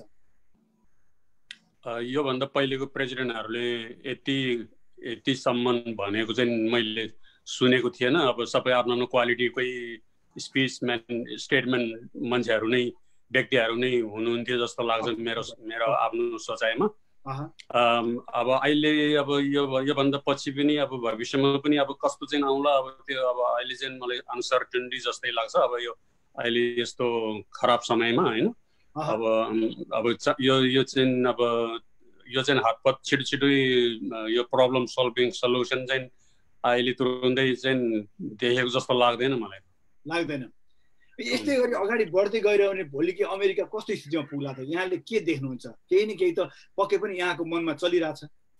योभन्दा पहिलेको प्रेसिडेन्टहरूले यतिसम्म भनेको चाहिँ मैले सुनेको थिएन। अब सबै आफ्नो क्वालिटीकै स्पिचम्यान स्टेटमेन्ट मान्छेहरू नै व्यक्तिहरू नै हुनुहुन्थ्यो जस्तो लाग्छ मेरो आफ्नो सोचाइमा। अब अहिले अब योभन्दा पछि पनि अब भविष्यमा पनि अब कस्तो चाहिँ आउला, अब त्यो अब अहिले चाहिँ मलाई अनसर्टेनिटी जस्तै लाग्छ। अब यो अहिले यस्तो खराब समयमा होइन, अब यो चाहिँ हतपत छिटो यो प्रब्लम सल्भिङ सल्युसन चाहिँ अहिले तुरुन्तै चाहिँ देखेको जस्तो लाग्दैन मलाई। लाग्दैन। यस्तै गरी अगाडि बढ्दै गइरह्यो भने भोलि के अमेरिका कस्तो स्थितिमा पुग्ला त? यहाँले के देख्नुहुन्छ? केही न केही त पक्कै पनि यहाँको मनमा चलिरहेछ।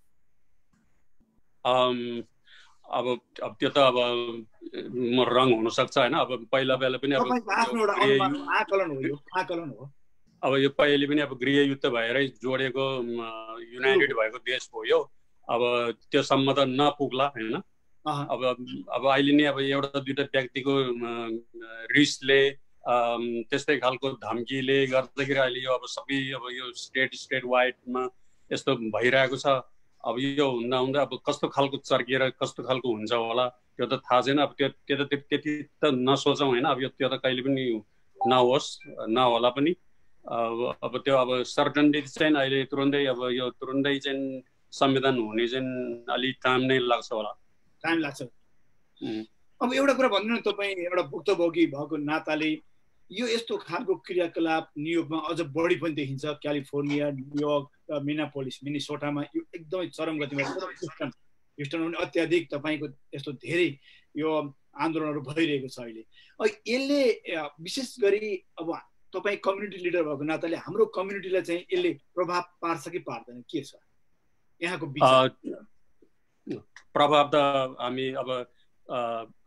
अब त्यो त अब रङ हुनसक्छ होइन। अब पहिला पनि अब आकलन हो। अब यो पहिले पनि अब गृहयुद्ध भएरै जोडेको युनाइटेड भएको देश हो यो। अब त्योसम्म त नपुग्ला होइन। अब अहिले नै अब एउटा दुईटा व्यक्तिको रिसले त्यस्तै खालको धम्कीले गर्दाखेरि अहिले यो अब सबै अब यो स्टेट वाइडमा यस्तो भइरहेको छ। अब यो हुँदा अब कस्तो खालको चर्किएर कस्तो खालको हुन्छ होला त्यो त थाहा छैन। अब त्यो त त्यति त नसोचौँ होइन। अब त्यो त कहिले पनि नहोस् नहोला पनि। अब त्यो अब सर्टनली चाहिँ अहिले तुरुन्तै चाहिँ संविधान हुने चाहिँ अलिक टाइम नै लाग्छ होला। टाइम लाग्छ। अब एउटा कुरा भन्नु न, तपाईँ एउटा भुक्तभोगी भएको नाताले यो यस्तो खालको क्रियाकलाप न्युयोर्कमा अझ बढी पनि देखिन्छ। क्यालिफोर्निया, न्युयोर्क, मिनेसोटामा यो एकदमै चरम गतिमा, ह्युस्टन पनि अत्याधिक तपाईँको यस्तो धेरै यो आन्दोलनहरू भइरहेको छ अहिले। यसले विशेष गरी अब तपाईँ कम्युनिटी लिडर भएको नाताले हाम्रो कम्युनिटीलाई चाहिँ यसले प्रभाव पार्छ कि पार्दैन, के छ यहाँको विचार? प्रभाव त हामी अब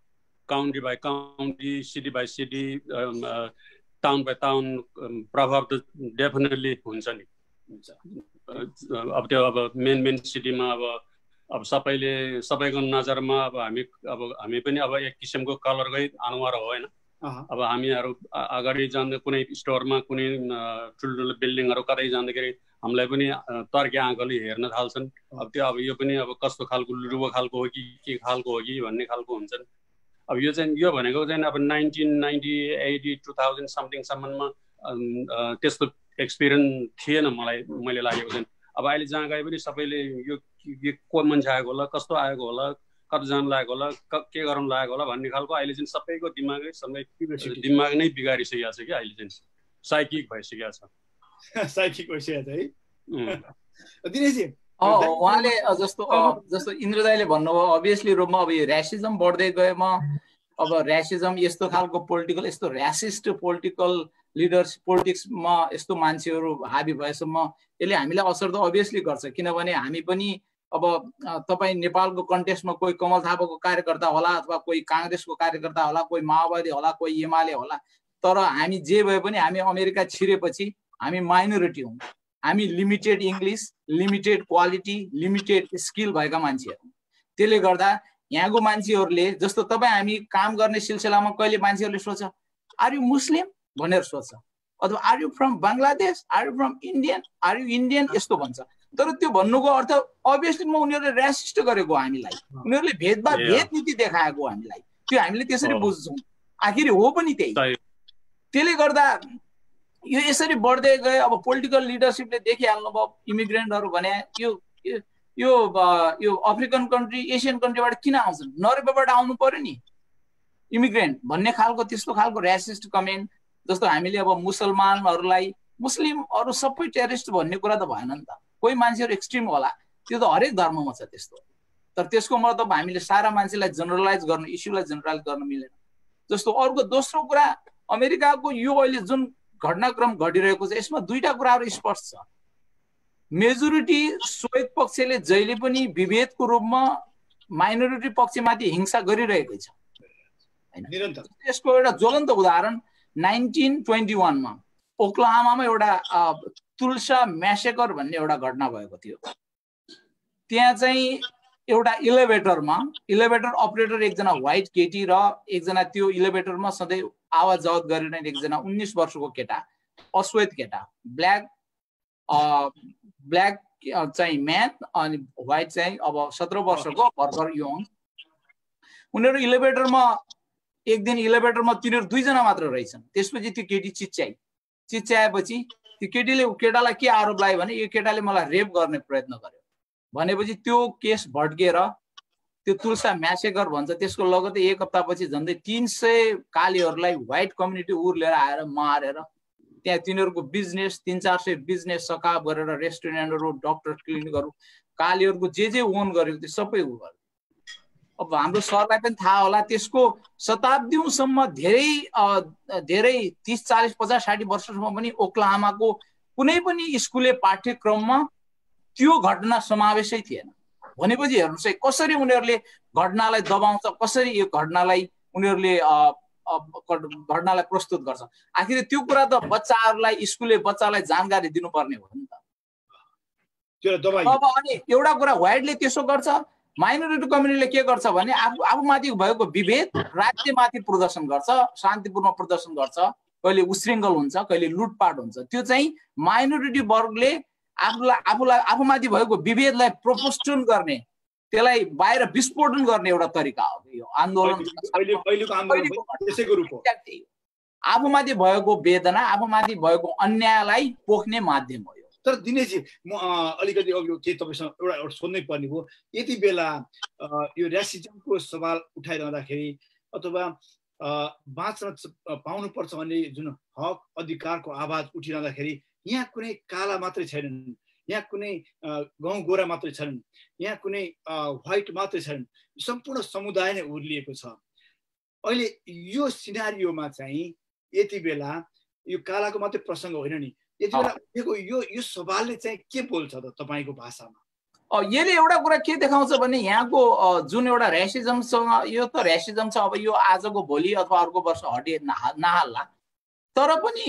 county by county, city by city, town by town प्रभाव त डेफिनेटली हुन्छ नि। अब त्यो अब मेन सिटीमा अब सबैको नजरमा अब हामी पनि अब एक किसिमको कलरकै अनुहार हो होइन। अब हामीहरू अगाडि जाँदा कुनै स्टोरमा कुनै ठुल्ठुलो बिल्डिङहरू कतै जाँदाखेरि हामीलाई पनि तर्के आँखाले हेर्न थाल्छन्। अब त्यो अब यो पनि अब कस्तो खालको लुडुबो खालको हो कि के खालको हो कि भन्ने खालको हुन्छन्। अब यो भनेको चाहिँ अब 1990, 2000 समथिङसम्ममा त्यस्तो एक्सपिरियन्स थिएन मैले लागेको चाहिँ। अब अहिले जहाँ गए पनि सबैले यो को मान्छे आएको होला, कस्तो आएको होला, कता जान लागेको होला, के गराउनु लागेको होला भन्ने खालको अहिले चाहिँ सबैको दिमाग नै बिगारिसकेको छ कि अहिले चाहिँ साइकिक भइसकेको छ। साइकिक भइसकेको छ है दिनेशजी। उहाँले जस्तो इन्द्र दाइले भन्नुभयो अभियसली रूपमा अब यो ऱ्यासिजम बढ्दै गएमा अब ऱ्यासिजम यस्तो खालको पोलिटिकल यस्तो ऱ्यासिस्ट पोलिटिकल लिडर्स पोलिटिक्समा यस्तो मान्छेहरू हाबी भएसम्म यसले हामीलाई असर त अभियसली गर्छ। किनभने हामी पनि अब तपाईँ नेपालको कन्टेक्स्टमा कोही कमल थापाको कार्यकर्ता होला अथवा कोही काङ्ग्रेसको कार्यकर्ता होला, कोही माओवादी होला, कोही एमाले होला, तर हामी जे भए पनि हामी अमेरिका छिरेपछि हामी माइनोरिटी हौँ। हामी limited English, limited quality, limited skill भएका मान्छेहरू। त्यसले गर्दा यहाँको मान्छेहरूले जस्तो तपाईँ हामी काम गर्ने सिलसिलामा कहिले मान्छेहरूले सोध्छ आर यु मुस्लिम भनेर सोध्छ, अथवा are you from Bangladesh, are you from Indian, are you Indian यस्तो भन्छ। तर त्यो भन्नुको अर्थ अभियसली उनीहरूले ऱ्यासिस्ट गरेको हामीलाई, उनीहरूले भेद नीति देखाएको हामीलाई, त्यो हामीले त्यसरी बुझ्छौँ। आखिर हो पनि त्यही। त्यसले गर्दा यो यसरी बढ्दै गए। अब पोलिटिकल लिडरसिपले देखिहाल्नु भयो इमिग्रेन्टहरू भने यो अफ्रिकन कन्ट्री, एसियन कन्ट्रीबाट किन आउँछन्, नर्वेबाट आउनु पर्यो नि इमिग्रेन्ट भन्ने खालको त्यस्तो खालको ऱ्यासिस्ट कमेन्ट। जस्तो हामीले अब मुसलमानहरूलाई मुस्लिमहरू सबै टेररिस्ट भन्ने कुरा त भएन नि त। कोही मान्छेहरू एक्सट्रिम होला, त्यो त हरेक धर्ममा छ त्यस्तो। तर त्यसको मतलब हामीले सारा मान्छेलाई जेनरलाइज गर्नु, इस्युलाई जेनरलाइज गर्न मिलेन। जस्तो अर्को दोस्रो कुरा, अमेरिकाको यो अहिले जुन घटनाक्रम घटिरहेको छ यसमा दुईटा कुराहरू स्पष्ट छ। मेजोरिटी श्वेत पक्षले जहिले पनि विभेदको रूपमा माइनोरिटी पक्षमाथि हिंसा गरिरहेकै छ हैन। यसको एउटा ज्वलन्त उदाहरण 1921 मा ओक्लाहोमामा एउटा तुल्सा म्यासेकर भन्ने एउटा घटना भएको थियो। त्यहाँ चाहिँ एउटा इलेभेटर अपरेटर एकजना व्हाइट केटी र एकजना त्यो इलेभेटरमा सधैँ आवाज जावत गरिरहने एकजना 19 वर्षको केटा, अश्वेत केटा, ब्ल्याक चाहिँ म्यान अनि व्हाइट चाहिँ अब 17 वर्षको भर्खर यङ। उनीहरू एक दिन इलेभेटरमा तिनीहरू दुईजना मात्र रहेछन्। त्यसपछि त्यो केटी चिच्याएपछि त्यो केटालाई के आरोप लाग्यो भने यो केटाले मलाई रेप गर्ने प्रयत्न गर्यो भनेपछि त्यो केस भड्केर त्यो तुलसा म्यासेकर भन्छ त्यसको लगत्तै एक हप्तापछि झन्डै 300 कालीहरूलाई व्हाइट कम्युनिटी लिएर आएर मारेर त्यहाँ तिनीहरूको बिजनेस 300-400 बिजनेस सकाप गरेर रेस्टुरेन्टहरू, डक्टर क्लिनिकहरू कालीहरूको जे ओन गरेको त्यो सबै उ गर्यो। अब हाम्रो सरलाई पनि थाहा होला त्यसको शताब्दीसम्म धेरै 30, 40, 50, 60 वर्षसम्म पनि ओक्लाहोमाको कुनै पनि स्कुले पाठ्यक्रममा त्यो घटना समावेशै थिएन। भनेपछि हेर्नुहोस् है कसरी उनीहरूले घटनालाई दबाउँछ, कसरी यो घटनालाई उनीहरूले घटनालाई प्रस्तुत गर्छ। आखिर त्यो कुरा त बच्चाहरूलाई स्कुलले बच्चालाई जानकारी दिनुपर्ने हो नि त। अब अनि एउटा कुरा व्हाइटले त्यसो गर्छ, माइनोरिटी कम्युनिटीले के गर्छ भने आफूमाथि भएको विभेद राज्यमाथि प्रदर्शन गर्छ, शान्तिपूर्ण प्रदर्शन गर्छ, कहिले उश्रृङ्खल हुन्छ, कहिले लुटपाट हुन्छ। त्यो चाहिँ माइनोरिटी वर्गले आफूमाथि भएको विभेदलाई प्रोपोस्टन गर्ने, त्यसलाई बाहिर विस्फोटन गर्ने एउटा तरिका हो यो आन्दोलन। आफूमाथि भएको वेदना, आफूमाथि भएको अन्यायलाई पोख्ने माध्यम हो। तर दिनेशजी म अलिकति अघि के तपाईँसँग एउटा सोध्नै पर्ने भयो। यति बेला यो ऱ्यासिजमको सवाल उठाइरहँदाखेरि अथवा बाँच्न पाउनुपर्छ भन्ने जुन हक अधिकारको आवाज उठिरहँदाखेरि यहाँ कुनै काला मात्रै छैनन्, यहाँ कुनै गाउँ गोरा मात्रै छैनन्, यहाँ कुनै व्हाइट मात्रै छैनन्, सम्पूर्ण समुदाय नै उर्लिएको छ। अहिले यो सिनारियोमा चाहिँ यति बेला यो कालाको मात्रै प्रसङ्ग होइन नि, यति बेला यो सवालले चाहिँ के बोल्छ त तपाईँको भाषामा? यसले एउटा कुरा के देखाउँछ भने यहाँको जुन एउटा ऱ्यासिजमसँग, यो त ऱ्यासिजम छ, अब यो आजको भोलि अथवा अर्को वर्ष हटिए नहाल्ला, तर पनि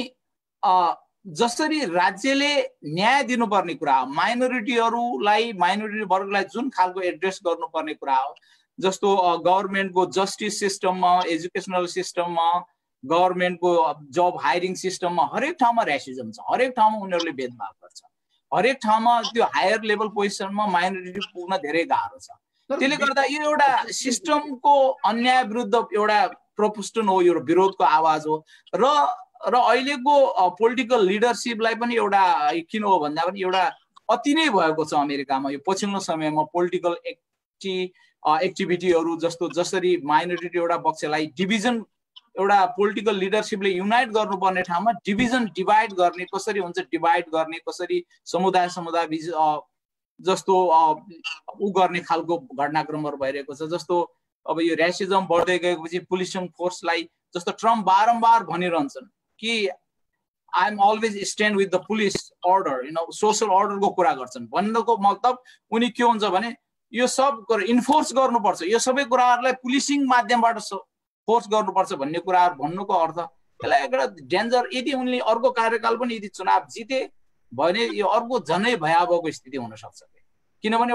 जसरी राज्यले न्याय दिनुपर्ने कुरा हो, माइनोरिटीहरूलाई, माइनोरिटी वर्गलाई जुन खालको एड्रेस गर्नुपर्ने कुरा हो, जस्तो गभर्मेन्टको जस्टिस सिस्टममा, एजुकेसनल सिस्टममा, गभर्मेन्टको जब हायरिङ सिस्टममा हरेक ठाउँमा ऱ्यासिजम छ, हरेक ठाउँमा उनीहरूले भेदभाव गर्छ, हरेक ठाउँमा त्यो हायर लेभल पोजिसनमा माइनोरिटी पुग्न धेरै गाह्रो छ। त्यसले गर्दा यो एउटा सिस्टमको अन्याय विरुद्ध एउटा प्रोपोस्टन हो, यो विरोधको आवाज हो। र अहिलेको पोलिटिकल लिडरसिपलाई पनि एउटा किन हो भन्दा पनि एउटा अति नै भएको छ अमेरिकामा यो पछिल्लो समयमा पोलिटिकल एक्टिभिटीहरू, जस्तो जसरी माइनोरिटी एउटा पक्षलाई डिभिजन, एउटा पोलिटिकल लिडरसिपले युनाइट गर्नुपर्ने ठाउँमा डिभिजन, डिभाइड गर्ने, कसरी हुन्छ डिभाइड गर्ने, कसरी समुदाय बीच जस्तो उ गर्ने खालको घटनाक्रमहरू भइरहेको छ। जस्तो अब यो ऱ्यासिजम बढ्दै गएपछि पुलिसिङ फोर्सलाई, जस्तो ट्रम्प बारम्बार भनिरहन्छन् कि I am always stand with the police order, social अर्डरको कुरा गर्छन्। भन्नुको मतलब उनी के हुन्छ भने यो सब कुरा इन्फोर्स गर्नुपर्छ, यो सबै कुराहरूलाई पुलिसिङ माध्यमबाट फोर्स गर्नुपर्छ भन्ने कुराहरू भन्नुको अर्थ त्यसलाई एउटा डेन्जर। यदि उनले अर्को कार्यकाल पनि यदि चुनाव जिते भने यो अर्को झनै भयावहको स्थिति हुन सक्छ, किनभने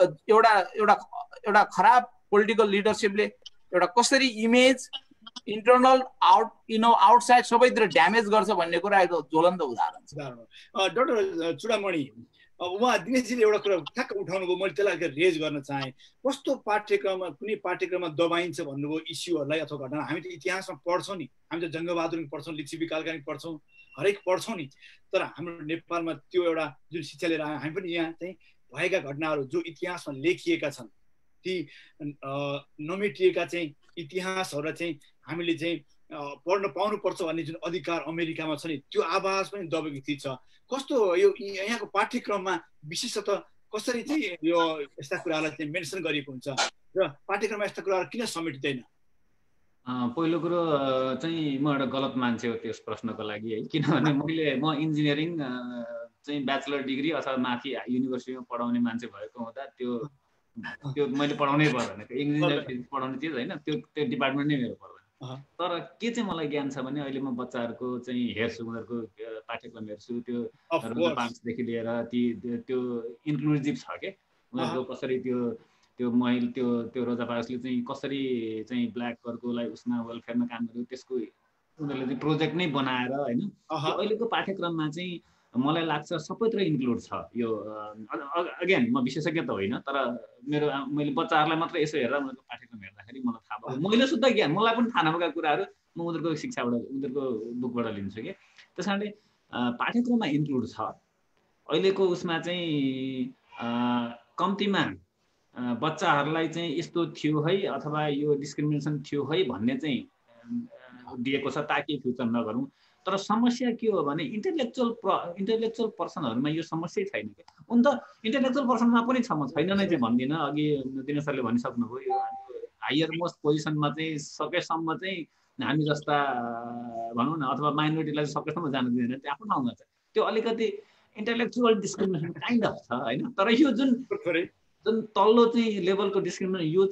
एउटा खराब पोलिटिकल लिडरसिपले एउटा कसरी इमेज इन्टरनल आउटसाइड सबैतिर ड्यामेज गर्छ भन्ने कुरा एक ज्वलन्त उदाहरण छ। डाक्टर चुडामणि, उहाँ दिनेशजीले एउटा कुरा ठ्याक्क उठाउनु भयो, मैले त्यसलाई रेज गर्न चाहेँ। कस्तो पाठ्यक्रममा, कुनै पाठ्यक्रममा दबाइन्छ भन्नुभयो इस्युहरूलाई अथवा घटना। हामी त इतिहासमा पढ्छौँ नि, हामी त जङ्गबहादुर पढ्छौँ, लिच्छवी कालका पढ्छौँ, हरेक पढ्छौँ नि। तर हाम्रो नेपालमा त्यो एउटा जुन शिक्षा लिएर आयो, हामी पनि यहाँ चाहिँ भएका घटनाहरू जो इतिहासमा लेखिएका छन्, ती नमेटिएका चाहिँ इतिहासहरूलाई चाहिँ हामीले चाहिँ पढ्न पाउनुपर्छ भन्ने जुन अधिकार अमेरिकामा छ नि, त्यो आवाज पनि दबेको स्थिति छ। कस्तो यो यहाँको पाठ्यक्रममा विशेषतः कसरी चाहिँ यो यस्ता कुराहरूलाई चाहिँ मेन्सन गरिएको हुन्छ र पाठ्यक्रममा यस्ता कुराहरू किन समेटिँदैन? पहिलो कुरो चाहिँ म एउटा गलत मान्छे हो त्यस प्रश्नको लागि है, किनभने म इन्जिनियरिङ चाहिँ ब्याचलर डिग्री अथवा माथि युनिभर्सिटीमा पढाउने मान्छे भएको हुँदा त्यो मैले पढाउनै पर्दैन, त्यो इन्जिनियर फिजिक्स पढाउने चिज होइन, त्यो डिपार्टमेन्ट नै मेरो पर्दैन। तर के चाहिँ मलाई ज्ञान छ भने अहिले म बच्चाहरूको चाहिँ हेर्छु, उनीहरूको पाठ्यक्रम हेर्छु, त्यो रोजा पार्क्सदेखि लिएर त्यो इन्क्लुजिभ छ के, उनीहरूको कसरी त्यो मैले त्यो रोजा पार्क्सले चाहिँ कसरी चाहिँ ब्ल्याकहरूलाई उसमा वेलफेयरमा काम गर्यो, त्यसको उनीहरूले चाहिँ प्रोजेक्ट नै बनाएर होइन। अहिलेको पाठ्यक्रममा चाहिँ मलाई लाग्छ सबैतिर इन्क्लुड छ यो। अगेन म विशेषज्ञ त होइन, तर मैले बच्चाहरूलाई मात्रै यसो हेरेर उनीहरूको पाठ्यक्रम हेर्दाखेरि मलाई थाहा भयो, मैले शुद्ध ज्ञान, मलाई पनि थाहा नभएका कुराहरू म उनीहरूको शिक्षाबाट, उनीहरूको बुकबाट लिन्छु कि। त्यस कारणले पाठ्यक्रममा इन्क्लुड छ। अहिलेको उसमा चाहिँ कम्तीमा बच्चाहरूलाई चाहिँ यस्तो थियो है अथवा यो डिस्क्रिमिनेसन थियो है भन्ने चाहिँ दिएको छ ताकि फ्युचर नगरौँ। तर समस्या के हो भने इन्टेलेक्चुअल पर्सनहरूमा यो समस्या छैन क्या। उन त इन्टेलेक्चुअल पर्सनमा पनि छ, म छैन नै चाहिँ भन्दिनँ। अघि दिनेश सरले भनिसक्नुभयो, यो हायर मोस्ट पोजिसनमा चाहिँ सकेसम्म चाहिँ हामी जस्ता भनौँ न अथवा माइनोरिटीलाई सकेसम्म जान दिँदैन, त्यो आफ्नो ठाउँमा छ। त्यो अलिकति इन्टेलेक्चुअल डिस्क्रिमिनेसन काइन्ड अफ छ होइन। तर यो जुन तल्लो चाहिँ लेभलको डिस्क्रिमिनेसन यो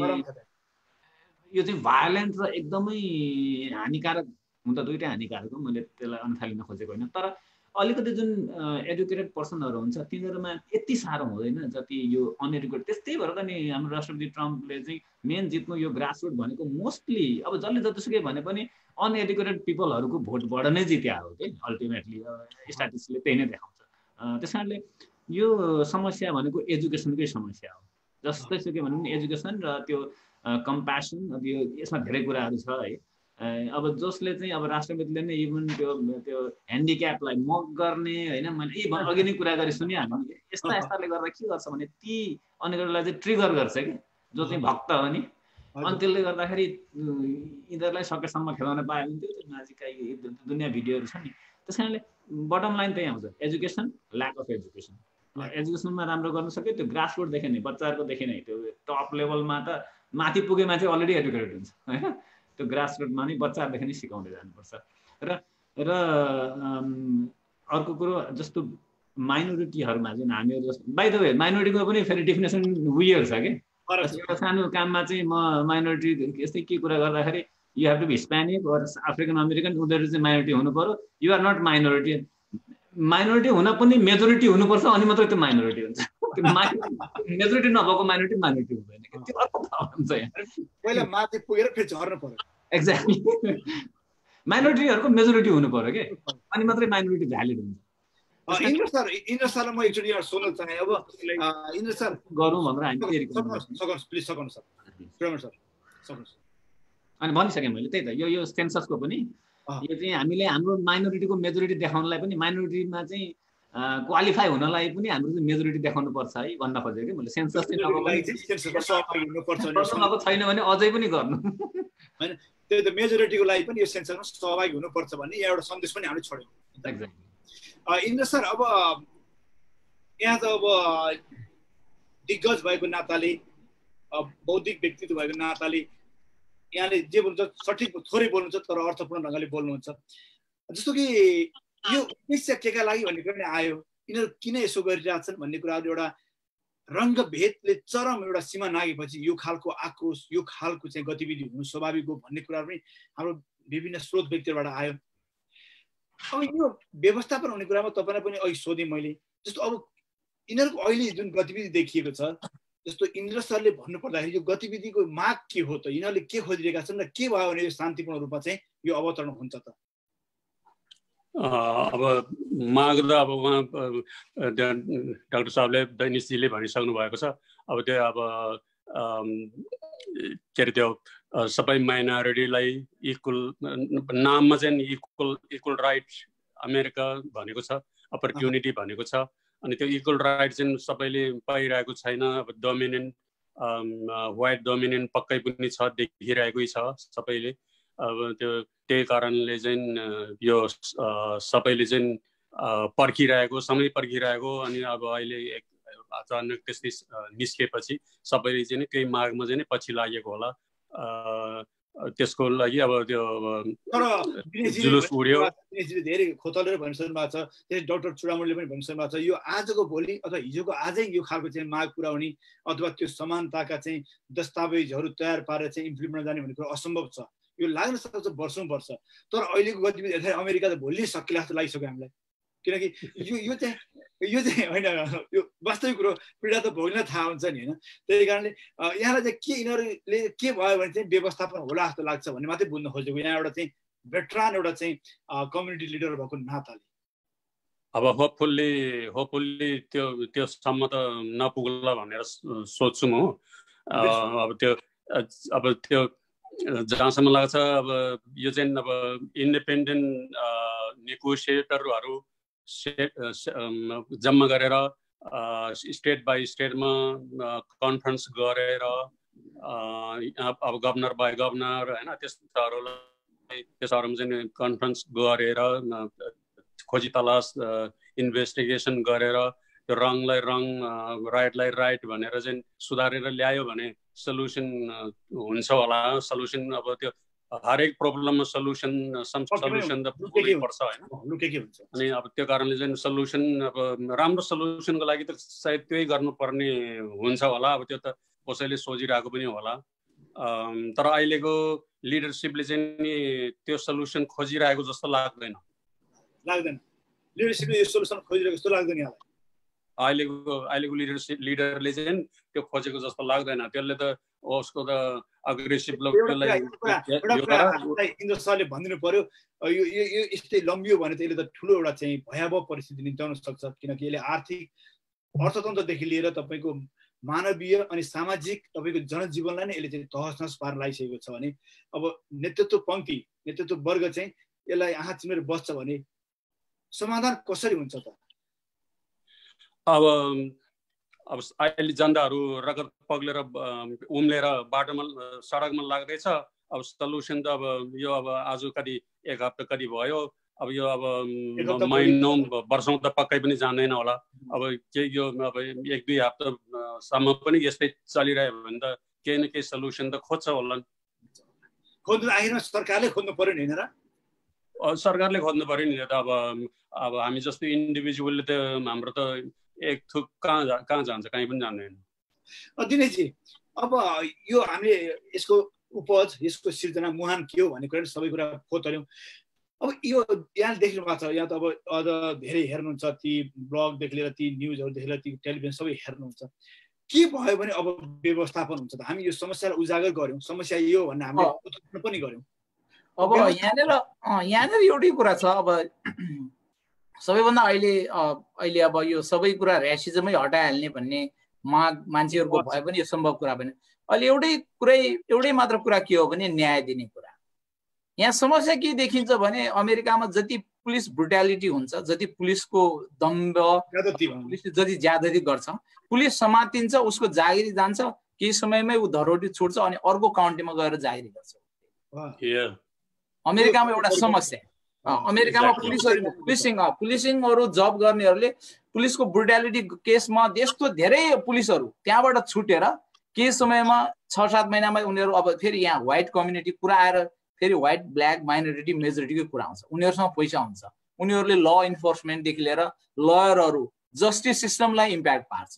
चाहिँ भायोलेन्ट र एकदमै हानिकारक, हुन त दुइटै हानिकारक हो, मैले त्यसलाई अन्थालिन खोजेको होइन। तर अलिकति जुन एडुकेटेड पर्सनहरू हुन्छ तिनीहरूमा यति साह्रो हुँदैन जति यो अनएडुकेटेड। त्यही भएर त नि हाम्रो राष्ट्रपति ट्रम्पले चाहिँ मेन जित्नु यो ग्रासरुट भनेको मोस्टली अब जसले जतिसुकै भने पनि अनएडुकेटेड पिपलहरूको भोटबाट नै जित्या हो कि अल्टिमेटली स्ट्याटिस्टिक्सले त्यही नै देखाउँछ। त्यस कारणले यो समस्या भनेको एजुकेसनकै समस्या हो। जस्तैसुकै भनौँ नि एजुकेसन र त्यो कम्प्यासन, अब यो यसमा धेरै कुराहरू छ है। अब जसले चाहिँ अब राष्ट्रपतिले नै इभन त्यो ह्यान्डिक्यापलाई मक गर्ने होइन, मैले अघि नै कुरा गरी सुने हामीले यस्ताले गर्दा के गर्छ भने ती अनेकलाई चाहिँ ट्रिगर गर्छ कि जो चाहिँ भक्त हो नि, अनि त्यसले गर्दाखेरि यिनीहरूलाई सकेसम्म खेलाउन पायो भने त्यो नजिकै दुनियाँ भिडियोहरू छ नि। त्यस कारणले बटम लाइन त्यही आउँछ, एजुकेसन, ल्याक अफ एजुकेसन। एजुकेसनमा राम्रो गर्न सक्यो त्यो ग्रासरुटदेखि नै, बच्चाहरूकोदेखि नै, त्यो टप लेभलमा त माथि पुगे मान्छे अलरेडी एडुकेटेड हुन्छ होइन, त्यो ग्रासरुटमा नै बच्चाहरूदेखि नै सिकाउँदै जानुपर्छ। र अर्को कुरो जस्तो माइनोरिटीहरूमा जुन हामीहरू बाइ द वे माइनोरिटीको पनि फेरि डेफिनेसन वियर छ कि एउटा सानो काममा चाहिँ म माइनोरिटी यस्तै के कुरा गर्दाखेरि you have to be Hispanic or African American उनीहरू चाहिँ माइनोरिटी हुनु पर्यो you are not minority minority हुन पनि मेजोरिटी हुनुपर्छ अनि मात्रै त्यो माइनोरिटी हुन्छ मेजोरिटी नभएको माइनोरिटी हुँदैन त्यो अर्थ हुन्छ पहिला माथि पुगेर फेरि झर्नु पर्यो एक्ज्याक्टली माइनोरिटीहरूको मेजोरिटी हुनु पर्यो के अनि मात्रै माइनोरिटी भ्यालिड हुन्छ इन्द्र सरलाई म एकचोटि यहाँ सोध्न चाहे अब इन्द्र सर गरौँ भनेर हामी प्लिज सक्नु सर सक्नुहोस् अनि भनिसकेँ मैले त्यही त यो सेन्ससको पनि यो चाहिँ हामीले हाम्रो माइनोरिटीको मेजोरिटी देखाउनलाई पनि माइनोरिटीमा चाहिँ क्वालिफाई हुनलाई पनि हाम्रो चाहिँ मेजोरिटी देखाउनु पर्छ है भन्न खोजेको कि मैले सेन्सस चाहिँ नभएको छैन भने अझै पनि गर्नु हैन त्यो त मेजोरिटीको लागि पनि यो सेन्ससमा सहभागी हुनुपर्छ भन्ने एउटा सन्देश पनि हामीले छोड्यौँ एक्ज्याक्टली इन्द्र सर अब यहाँ त अब दिग्गज भएको नाताले बौद्धिक व्यक्तित्व भएको नाताले यहाँले जे बोल्नुहुन्छ सठिक थोरै बोल्नुहुन्छ तर अर्थपूर्ण ढङ्गले बोल्नुहुन्छ जस्तो कि यो उद्देश्य केका लागि भन्ने कुरा पनि आयो यिनीहरू किन यसो गरिरहेछन् भन्ने कुराहरू एउटा रङ्गभेदले चरम एउटा सीमा नागेपछि यो खालको आक्रोश यो खालको चाहिँ गतिविधि हुनु स्वाभाविक हो भन्ने कुरा पनि हाम्रो विभिन्न स्रोत व्यक्तिबाट आयो अब यो व्यवस्थापन हुने कुरामा तपाईँलाई पनि अघि सोधेँ मैले जस्तो अब यिनीहरूको अहिले जुन गतिविधि देखिएको छ जस्तो इन्द्र सरले भन्नुपर्दाखेरि यो गतिविधिको माग के हो त यिनीहरूले के खोजिरहेका छन् र के भयो भने यो शान्तिपूर्ण रूपमा चाहिँ यो अवतरण हुन्छ त अब माग त अब उहाँ डाक्टर साहबले दैनिसजीले भनिसक्नु भएको छ अब त्यो अब के अरे त्यो सबै माइनोरिटीलाई इक्वल नाममा चाहिँ इक्वल राइट अमेरिका भनेको छ अपर्च्युनिटी भनेको छ अनि त्यो इक्वल राइट चाहिँ सबैले पाइरहेको छैन अब डोमिनेन्ट वाइट डोमिनेन्ट पक्कै पनि छ देखिरहेकै छ सबैले अब त्यो त्यही कारणले चाहिँ यो सबैले चाहिँ पर्खिरहेको समय पर्खिरहेको अनि अब अहिले अचानक त्यस्तै निस्केपछि सबैले चाहिँ केही मागमा चाहिँ पछि लागेको होला त्यसको लागि अब त्यो जुलुस उड्यो धेरै खोतलेर भनिसक्नु भएको छ त्यही डाक्टर चुडामणीले पनि भनिसक्नु भएको छ यो आजको भोलि अथवा हिजोको आजै यो खालको चाहिँ माग पुर्याउने अथवा त्यो समानताका चाहिँ दस्तावेजहरू तयार पारेर चाहिँ इम्प्लिमेन्ट जाने भन्ने कुरा असम्भव छ यो लाग्न सक्छ वर्षौँ वर्ष तर अहिलेको गतिविधि यथार्थ अमेरिका त भोलि सकिला जस्तो लागिसक्यो हामीलाई किनकि यो चाहिँ होइन यो वास्तविक कुरो पीडा त भोग्न थाहा हुन्छ नि होइन त्यही कारणले यहाँलाई चाहिँ के यिनीहरूले के भयो भने चाहिँ व्यवस्थापन होला जस्तो लाग्छ भन्ने मात्रै बुझ्न खोजेको यहाँ एउटा चाहिँ भेटरान एउटा चाहिँ कम्युनिटी लिडर भएको नाताले अब होपफुल्ली त्योसम्म त नपुग्ला भनेर सोध्छु म अब त्यो जहाँसम्म लाग्छ अब यो चाहिँ अब इन्डिपेन्डेन्ट नेगोसिएटरहरू जम्मा गरेर स्टेट बाई स्टेटमा कन्फरेन्स गरेर अब गभर्नर बाई गभर्नर होइन त्यस्तोहरूमा चाहिँ कन्फरेन्स गरेर खोजी तलास इन्भेस्टिगेसन गरेर त्यो रङलाई रङ राइटलाई राइट भनेर चाहिँ सुधारेर ल्यायो भने सल्युसन हुन्छ होला सल्युसन अब त्यो हरेक प्रब्लममा सल्युसन त पर्छ होइन अनि अब त्यो कारणले चाहिँ सल्युसन अब राम्रो सल्युसनको लागि त सायद त्यही गर्नुपर्ने हुन्छ होला अब त्यो त कसैले सोचिरहेको पनि होला तर अहिलेको लिडरसिपले चाहिँ नि त्यो सल्युसन खोजिरहेको जस्तो लाग्दैन लिडरसिपले यो सल्युसन खोजिरहेको जस्तो लाग्दैन यहाँलाई अहिलेको लिडरले चाहिँ त्यो खोजेको जस्तो लाग्दैन त्यसले त उसको त अग्रेसिभ इन्द्र सरले भनिदिनु पर्यो यो यस्तै लम्बियो भने त यसले त ठुलो एउटा चाहिँ भयावह परिस्थिति निम्त्याउन सक्छ किनकि यसले आर्थिक अर्थतन्त्रदेखि लिएर तपाईँको मानवीय अनि सामाजिक तपाईँको जनजीवनलाई नै यसले चाहिँ तहस पार लगाइसकेको छ भने अब नेतृत्व वर्ग चाहिँ यसलाई आँखा चिमेर बस्छ भने समाधान कसरी हुन्छ त अब अहिले जनताहरू रगत पग्लेर उम्लेर बाटोमा सडकमा लाग्दैछ अब सल्युसन त अब यो अब आज कति एक हप्ता कति भयो अब यो अब महिनौ वर्षौँ त पक्कै पनि जान्दैन होला अब के यो अब एक दुई हप्तासम्म पनि यस्तै चलिरह्यो भने त केही न केही सल्युसन त खोज्छ होला खोज्नु आखिरमा सरकारले खोज्नु पर्यो नि होइन र सरकारले खोज्नु पर्यो नि त। अब हामी जस्तो इन्डिभिजुअलले त हाम्रो त एक थुक कहाँ जान्छ, कहीँ पनि जाँदैन। दिनेशजी, अब यो हामीले यसको उपज, यसको सिर्जना, मुहान के हो भन्ने कुरा सबै कुरा खोतल्यौँ। अब यो यहाँ देख्नु भएको छ, यहाँ त अब अझ धेरै हेर्नुहुन्छ, ती ब्लगदेखि लिएर ती न्युजहरूदेखि लिएर ती टेलिभिजन सबै हेर्नुहुन्छ। के भयो भने अब व्यवस्थापन हुन्छ त? हामी यो समस्यालाई उजागर गऱ्यौँ, समस्या यो भन्ने हामीले उत्पन्न पनि गऱ्यौँ। अब यहाँनिर एउटै कुरा छ। अब सबैभन्दा अहिले अब यो सबै कुरा ऱ्यासिजमै हटाइहाल्ने भन्ने मान्छेहरूको भए पनि यो सम्भव कुरा पनि। अहिले एउटै मात्र कुरा के हो भने न्याय दिने कुरा। यहाँ समस्या के देखिन्छ भने अमेरिकामा जति पुलिस ब्रुटालिटी हुन्छ, जति पुलिसको दम्भ, पुलिसले जति ज्यादती गर्छ, पुलिस समातिन्छ, उसको जागिरी जान्छ, केही समयमै ऊ धरोटी छुट्छ अनि अर्को काउन्टीमा गएर जागिरी गर्छ। अमेरिकामा एउटा समस्या, अमेरिकामा पुलिसिङहरू जब गर्नेहरूले पुलिसको ब्रुटालिटी केसमा यस्तो धेरै पुलिसहरू त्यहाँबाट छुटेर केही समयमा 6-7 महिनामा उनीहरू अब फेरि यहाँ व्हाइट कम्युनिटी कुरा आएर फेरि व्हाइट ब्ल्याक माइनोरिटी मेजोरिटीको कुरा आउँछ। उनीहरूसँग पैसा हुन्छ, उनीहरूले ल इन्फोर्समेन्टदेखि लिएर लयरहरू, जस्टिस सिस्टमलाई इम्प्याक्ट पार्छ।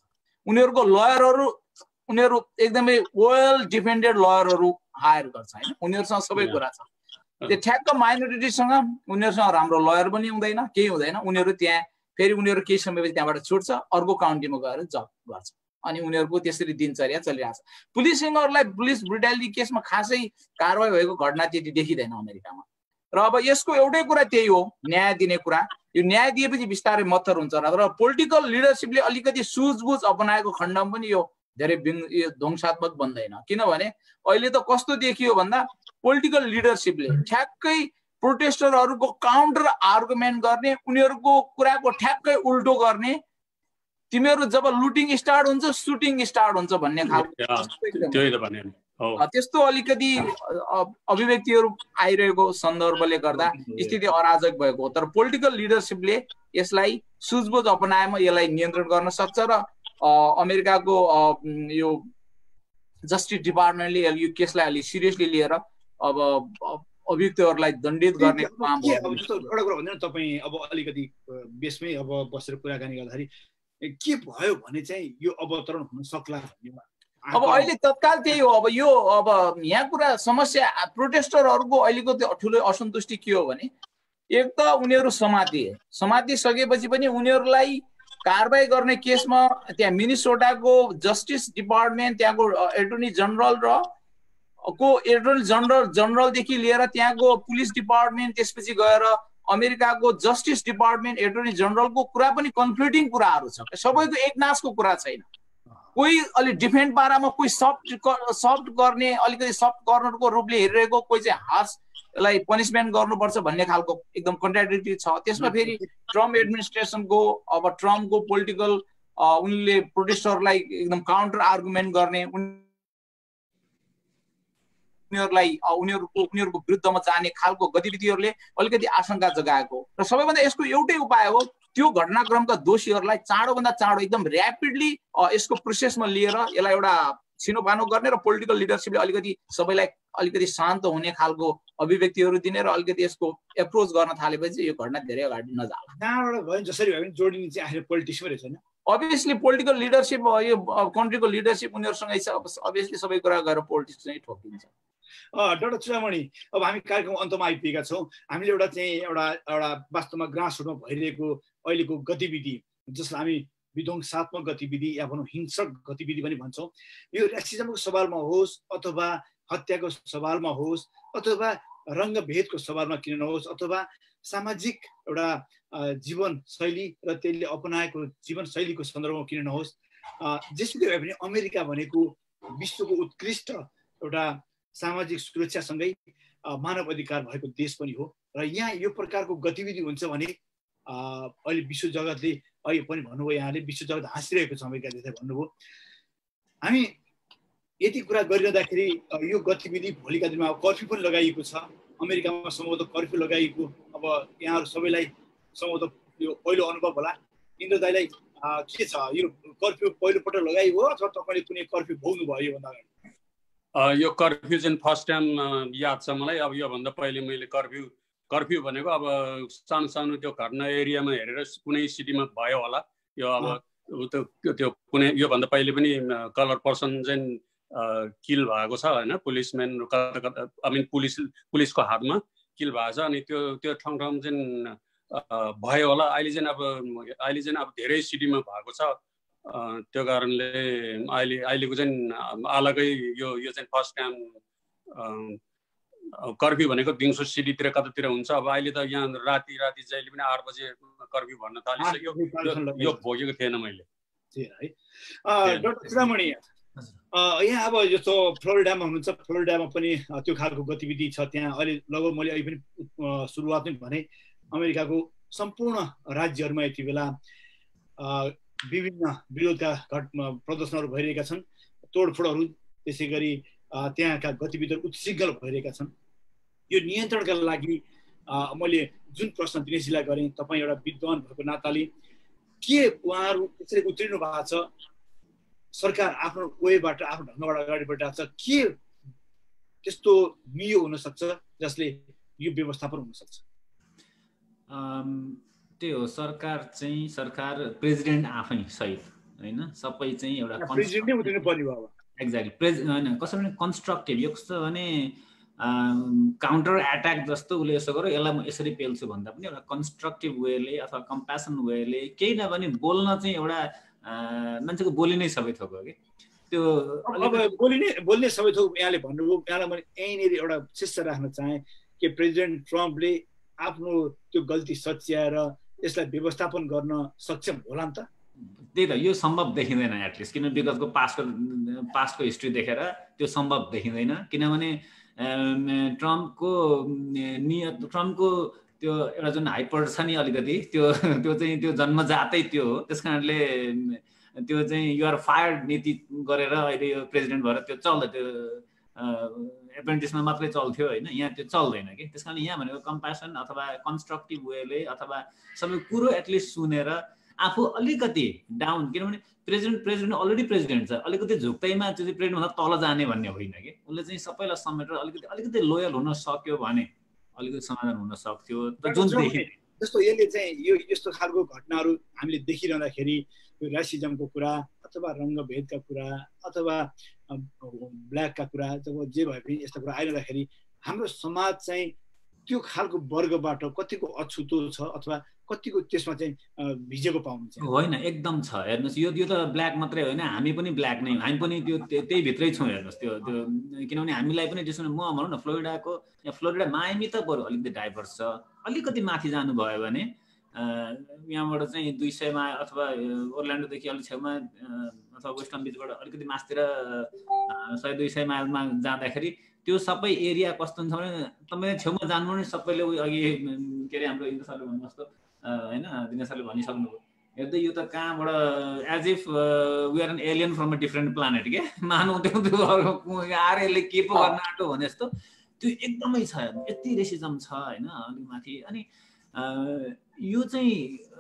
उनीहरू एकदमै वेल डिफेन्डेड लयरहरू हायर गर्छ होइन, उनीहरूसँग सबै कुरा छ। त्यो ठ्याक्क माइनोरिटीसँग उनीहरूसँग राम्रो लयर पनि हुँदैन, केही हुँदैन। उनीहरू केही समयपछि त्यहाँबाट छुट्छ, अर्को काउन्टीमा गएर जब गर्छ अनि उनीहरूको त्यसरी दिनचर्या चलिरहेछ। पुलिसिङहरूलाई पुलिस ब्रुटालिटी केसमा खासै कारवाही भएको घटना त्यति देखिँदैन अमेरिकामा। र अब यसको एउटै कुरा त्यही हो, न्याय दिने कुरा। यो न्याय दिएपछि बिस्तारै मत्थर हुन्छ र पोलिटिकल लिडरसिपले अलिकति सुझबुझ अपनाएको खण्डमा पनि यो धेरै ध्वंसात्मक बन्दैन। किनभने अहिले त कस्तो देखियो भन्दा पोलिटिकल लिडरसिपले ठ्याक्कै प्रोटेस्टरहरूको काउन्टर आर्गुमेन्ट गर्ने, उनीहरूको कुराको ठ्याक्कै उल्टो गर्ने, तिमीहरू जब लुटिङ स्टार्ट हुन्छ सुटिङ स्टार्ट हुन्छ भन्ने खालको त्यस्तो अलिकति अभिव्यक्तिहरू आइरहेको सन्दर्भले गर्दा स्थिति अराजक भएको हो। तर पोलिटिकल लिडरसिपले यसलाई सुझबुझ अपनाएमा यसलाई नियन्त्रण गर्न सक्छ र अमेरिकाको यो जस्टिस डिपार्टमेन्टले यो केसलाई अलि सिरियसली लिएर अब अभियुक्तहरूलाई दण्डित गर्ने काम हो। एउटा कुरा भन्दैन तपाईँ, अब अलिकति बेसमै अब बसेर कुराकानी गर्दाखेरि के भयो भने चाहिँ यो अवतरण हुन सक्ला भन्ने अब अहिले तत्काल त्यही हो। अब यो यहाँ कुरा समस्या प्रोटेस्टरहरूको अहिलेको त्यो ठुलो असन्तुष्टि के हो भने एक त उनीहरू समातिसकेपछि पनि उनीहरूलाई कारबाही गर्ने केसमा त्यहाँ मिनिसोटाको जस्टिस डिपार्टमेन्ट, त्यहाँको एटर्नी जनरल जनरलदेखि लिएर त्यहाँको पुलिस डिपार्टमेन्ट, त्यसपछि गएर अमेरिकाको जस्टिस डिपार्टमेन्ट, एटर्नी जनरलको कुरा पनि कन्फ्लिक्टिङ कुराहरू छ। सबैको एक नासको कुरा छैन। कोही अलि डिफेन्ड पारामा, कोही सफ्ट गर्ने, अलिकति सफ्ट कर्नरको रूपले हेरिरहेको, कोही चाहिँ हार्सलाई पनिसमेन्ट गर्नुपर्छ भन्ने खालको एकदम कन्ट्राडिक्टरी छ। त्यसमा फेरि ट्रम्प एडमिनिस्ट्रेसनको अब ट्रम्पको पोलिटिकल उनले प्रोटेस्टरलाई एकदम काउन्टर आर्गुमेन्ट गर्ने, उनीहरूको विरुद्धमा जाने खालको गतिविधिहरूले अलिकति आशंका जगाएको र सबैभन्दा यसको एउटै उपाय हो त्यो घटनाक्रमका दोषीहरूलाई चाँडोभन्दा चाँडो एकदम ऱ्यापिडली यसको प्रोसेसमा लिएर यसलाई एउटा छिनोफानो गर्ने र पोलिटिकल लिडरसिपले अलिकति सबैलाई अलिकति शान्त हुने खालको अभिव्यक्तिहरू दिने र अलिकति यसको एप्रोच गर्न थालेपछि यो घटना धेरै अगाडि नजाला। कहाँबाट भयो जसरी भए पनि जोडिने चाहिँ आखिर पोलिटिक्समै रहेछ हैन। अभियसली पोलिटिकल लिडरसिप, यो कन्ट्रीको लिडरसिप उनीहरूसँगै छ। अभियसली सबै कुरा गरेर पोलिटिक्स नै ठोकिन्छ। डाक्टर चुडामणि, अब हामी कार्यक्रम अन्तमा आइपुगेका छौँ। हामीले एउटा वास्तवमा ग्रासरुटमा भइरहेको अहिलेको गतिविधि, जसलाई हामी विध्वंसात्मक गतिविधि या भनौँ हिंसक गतिविधि पनि भन्छौँ, यो ऱ्यासिजमको सवालमा होस् अथवा हत्याको सवालमा होस् अथवा रङ्गभेदको सवालमा किन नहोस् अथवा सामाजिक एउटा जीवनशैली र त्यसले अपनाएको जीवनशैलीको सन्दर्भमा किन नहोस्, जेसुकै भए पनि अमेरिका भनेको विश्वको उत्कृष्ट एउटा सामाजिक सुरक्षासँगै मानव अधिकार भएको देश पनि हो र यहाँ यो प्रकारको गतिविधि हुन्छ भने अहिले विश्व जगतले अहिले पनि भन्नुभयो, यहाँले विश्व जगत हाँसिरहेको छ अमेरिका देशले भन्नुभयो। हामी यति कुरा गरिरहँदाखेरि यो गतिविधि भोलिका दिनमा कर्फ्यू पनि लगाइएको छ अमेरिकामा, सम्भवतः कर्फ्यू लगाइएको। अब यहाँहरू सबैलाई सम्भवतः यो पहिलो अनुभव होला। इन्द्र दाइलाई के छ, यो कर्फ्यू पहिलोपटक लगाइयो अथवा तपाईँले कुनै कर्फ्यू भोग्नु भयो योभन्दा अगाडि? यो कर्फ्यू चाहिँ फर्स्ट टाइम याद छ मलाई। अब योभन्दा पहिले मैले कर्फ्यू कर्फ्यू भनेको अब सानो सानो त्यो घटना एरियामा हेरेर कुनै सिटीमा भयो होला यो अब त्यो कुनै योभन्दा पहिले पनि कलर पर्सन चाहिँ किल भएको छ होइन पुलिसम्यान आई मिन पुलिसको हातमा किल भएको छ अनि त्यो ठाउँ चाहिँ भयो होला अहिले चाहिँ अब धेरै सिटीमा भएको छ त्यो कारणले अहिलेको चाहिँ अलगै यो चाहिँ फर्स्ट टाइम कर्फ्यू भनेको दिउँसो सिटीतिर कतातिर हुन्छ अब अहिले त यहाँ राति जहिले पनि 8 बजे कर्फ्यू भन्न थालिसक्यो यो भोगेको थिएन मैले डाक्टर चुडामणि यहाँ अब जस्तो फ्लोरिडामा हुनुहुन्छ फ्लोरिडामा पनि त्यो खालको गतिविधि छ त्यहाँ अहिले लगभग मैले अहिले पनि सुरुवातमै भने अमेरिकाको सम्पूर्ण राज्यहरूमा यति बेला विभिन्न विरोधका प्रदर्शनहरू भइरहेका छन् तोडफोडहरू त्यसै गरी त्यहाँका गतिविधिहरू उत्सिग्गल भइरहेका छन् यो नियन्त्रणका लागि मैले जुन प्रश्न दिनेशजीलाई गरेँ तपाईँ एउटा विद्वान भएको नाताले के उहाँहरू त्यसरी उत्तीर्ण भएको छ सरकार आफ्नो वेबाट आफ्नो ढङ्गबाट अगाडि बढिरहेको छ के त्यस्तो नियो हुनसक्छ जसले यो व्यवस्थापन हुनसक्छ त्यही हो सरकार प्रेसिडेन्ट आफै सहित होइन सबै चाहिँ एउटा प्रेसिडेन्टै उत्रिनु पर्ने भयो एक्ज्याक्टली होइन कसरी भने कन्स्ट्रक्टिभ यो कस्तो भने काउन्टर एट्याक जस्तो उसले यसो गर्यो यसलाई म यसरी पेल्छु भन्दा पनि एउटा कन्स्ट्रक्टिभ वेले अथवा कम्प्यासन वेले केही नभने बोल्न चाहिँ एउटा मान्छेको बोली नै सबै थोक हो कि त्यो अब बोल्ने सबै थोक यहाँले भन्नुभयो यहाँलाई मैले यहीँनिर एउटा शीर्ष राख्न चाहेँ कि प्रेसिडेन्ट ट्रम्पले आफ्नो त्यो गल्ती सच्याएर यसलाई व्यवस्थापन गर्न सक्षम होला नि त त्यही त यो सम्भव देखिँदैन एटलिस्ट किन विगतको पास्टको हिस्ट्री देखेर त्यो सम्भव देखिँदैन किनभने ट्रम्पको त्यो एउटा जुन हाइपर छ नि अलिकति त्यो चाहिँ त्यो जन्मजातै त्यो हो त्यस कारणले त्यो चाहिँ युआर फायर्ड नीति गरेर अहिले यो प्रेसिडेन्ट भएर त्यो चल्छ त्यो एप्रेन्टिसमा मात्रै चल्थ्यो होइन यहाँ त्यो चल्दैन कि त्यस कारण यहाँ भनेको कम्प्यासन अथवा कन्स्ट्रक्टिभ वेले अथवा सबै कुरो एटलिस्ट सुनेर आफू अलिकति डाउन किनभने प्रेसिडेन्ट अलरेडी प्रेसिडेन्ट छ अलिकति झुक्तैमा चाहिँ प्रेसिडेन्टभन्दा तल जाने भन्ने होइन कि उसले चाहिँ सबैलाई समेटेर अलिकति लोयल हुन सक्यो भने अलिकति समाधान हुन सक्थ्यो जुन जस्तो यसले चाहिँ यो यस्तो खालको घटनाहरू हामीले देखिरहँदाखेरि यो ऱ्यासिजमको कुरा अथवा रङ्गभेदका कुरा अथवा ब्ल्याकका कुरा अथवा जे भए पनि यस्ता कुरा आइरहँदाखेरि हाम्रो समाज चाहिँ त्यो खालको वर्गबाट कतिको अछुतो छ अथवा कतिको त्यसमा चाहिँ भिजेको पाउनुहुन्छ होइन एकदम छ हेर्नुहोस् यो त ब्ल्याक मात्रै होइन हामी पनि ब्ल्याक नै हामी पनि त्यो त्यही भित्रै छौँ हेर्नुहोस् त्यो किनभने हामीलाई पनि त्यसो म भनौँ न फ्लोरिडा मायामी त बरु अलिकति डाइभर्स छ अलिकति माथि जानुभयो भने यहाँबाट चाहिँ 200 माइल अथवा ओर्ल्यान्डोदेखि अलिक छेउमा अथवा वेस्टर्न बिचबाट अलिकति मासतिर 100-200 माइलमा जाँदाखेरि त्यो सबै एरिया कस्तो हुन्छ भने तपाईँ छेउमा जानु भने सबैले अघि के अरे हाम्रो इन्द्र सरले भन्नु जस्तो होइन दिनेश सरले भनिसक्नुभयो हेर्दै यो त कहाँबाट as if we are an alien from a different planet के मानौँ त्यो आएर यसले के पो गर्न आँटो भने जस्तो त्यो एकदमै छ यति रेसिजम छ होइन अलिक माथि अनि यो चाहिँ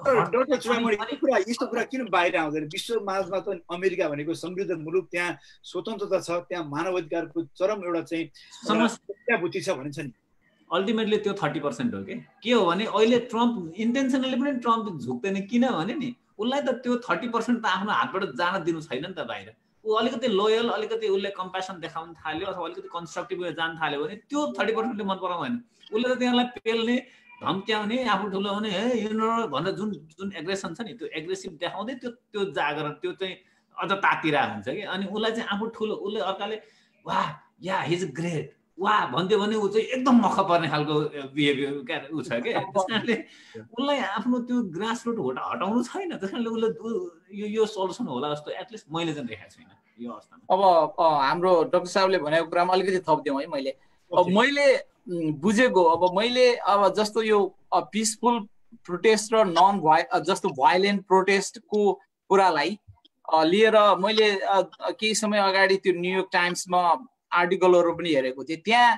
यस्तो कुरा किन बाहिर आउँदैन विश्व माझमा त अमेरिका भनेको समृद्ध मुलुक त्यहाँ स्वतन्त्रता छ त्यहाँ मानवाधिकारको चरम एउटा चाहिँ समस्या बुद्धि छ भनिन्छ नि अल्टिमेटली त्यो 30% हो के हो भने अहिले ट्रम्प इन्टेन्सनली पनि ट्रम्प झुक्दैन किनभने नि उसलाई त त्यो 30% त आफ्नो हातबाट जान दिनु छैन नि त बाहिर ऊ अलिकति लोयल अलिकति उसले कम्प्यासन देखाउन थाल्यो अथवा अलिकति कन्स्ट्रक्टिभ वे जान थाल्यो भने त्यो 30%ले मन पराउँदैन उसले त त्यहाँलाई पेल्ने धम्क्याउने आफू ठुलो हुने हे भनेर जुन एग्रेसन छ नि त्यो एग्रेसिभ देखाउँदै त्यो जागर त्यो चाहिँ अझ तातिरहेको हुन्छ कि अनि उसलाई चाहिँ आफू ठुलो उसले अर्काले वाह या हिज ग्रेट वाह भन्दियो भने ऊ चाहिँ एकदम मख पर्ने खालको बिहेभियर क्या ऊ छ क्या त्यस कारणले उसलाई आफ्नो त्यो ग्रास रुट हटाउनु छैन त्यस कारणले उसले यो सल्युसन होला जस्तो एटलिस्ट मैले चाहिँ देखाएको छुइनँ यो अवस्थामा अब हाम्रो डाक्टर साहबले भनेको कुरामा अलिकति थपिदिउँ है मैले बुझेको अब मैले अब जस्तो यो पिसफुल प्रोटेस्ट र जस्तो भायोलेन्ट प्रोटेस्टको कुरालाई लिएर मैले केही समय अगाडि त्यो न्युयोर्क टाइम्समा आर्टिकलहरू पनि हेरेको थिएँ त्यहाँ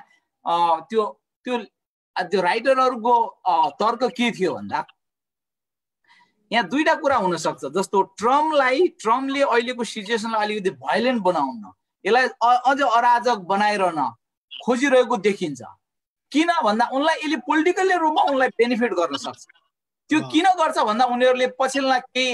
त्यो राइटरहरूको तर्क के थियो भन्दा यहाँ दुईटा कुरा हुन सक्छ जस्तो ट्रम्पले अहिलेको सिचुएसनलाई अलिकति भायोलेन्ट बनाउन यसलाई अझ अराजक बनाइरहन खोजिरहेको देखिन्छ किन भन्दा उनलाई यसले पोलिटिकली रूपमा उनलाई बेनिफिट गर्न सक्छ। त्यो किन गर्छ भन्दा उनीहरूले पछिल्ला केही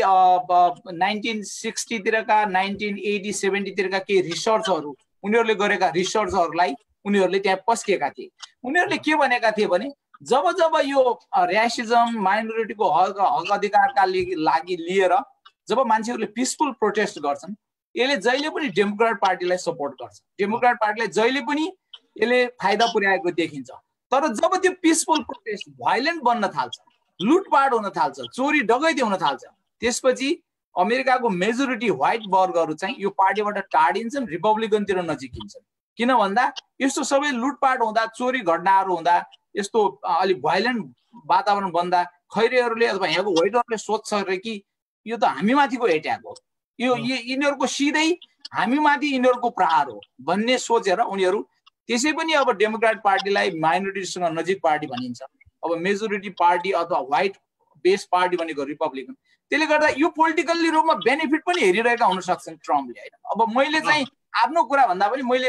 1960 तिरका 1980 70 तिरका केही रिसर्चहरू उनीहरूले गरेका रिसर्चहरूलाई उनीहरूले त्यहाँ पस्केका थिए। उनीहरूले के भनेका थिए भने जब जब यो र्यासिजम माइनोरिटीको हक अधिकारका लागि लिएर जब मान्छेहरूले पिसफुल प्रोटेस्ट गर्छन् यसले जहिले पनि डेमोक्रेट पार्टीलाई सपोर्ट गर्छ, डेमोक्रेट पार्टीलाई जहिले पनि यसले फाइदा पुर्याएको देखिन्छ। तर जब त्यो पिसफुल प्रोटेस्ट भाइलेन्ट बन्न थाल्छ, लुटपाट हुन थाल्छ, चोरी डकैती हुन थाल्छ, त्यसपछि अमेरिकाको मेजोरिटी व्हाइट वर्गहरू चाहिँ यो पार्टीबाट टाढिन्छन्, रिपब्लिकनतिर नजिकिन्छन्। किन भन्दा यस्तो सबै लुटपाट हुँदा, चोरी घटनाहरू हुँदा, यस्तो अलिक भाइलेन्ट वातावरण बन्दा खैरेहरूले अथवा यहाँको व्हाइटहरूले सोध्छ अरे कि यो त हामीमाथिको एट्याक हो, यो यिनीहरूको सिधै हामीमाथि यिनीहरूको प्रहार हो भन्ने सोचेर उनीहरू त्यसै पनि अब डेमोक्रेट पार्टीलाई माइनोरिटीसँग नजिक पार्टी भनिन्छ, अब मेजोरिटी पार्टी अथवा व्हाइट बेस पार्टी भनेको रिपब्लिकन। त्यसले गर्दा यो पोलिटिकल्ली रूपमा बेनिफिट पनि हेरिरहेका हुन सक्छन् ट्रम्पले होइन। अब मैले चाहिँ आफ्नो कुरा भन्दा पनि मैले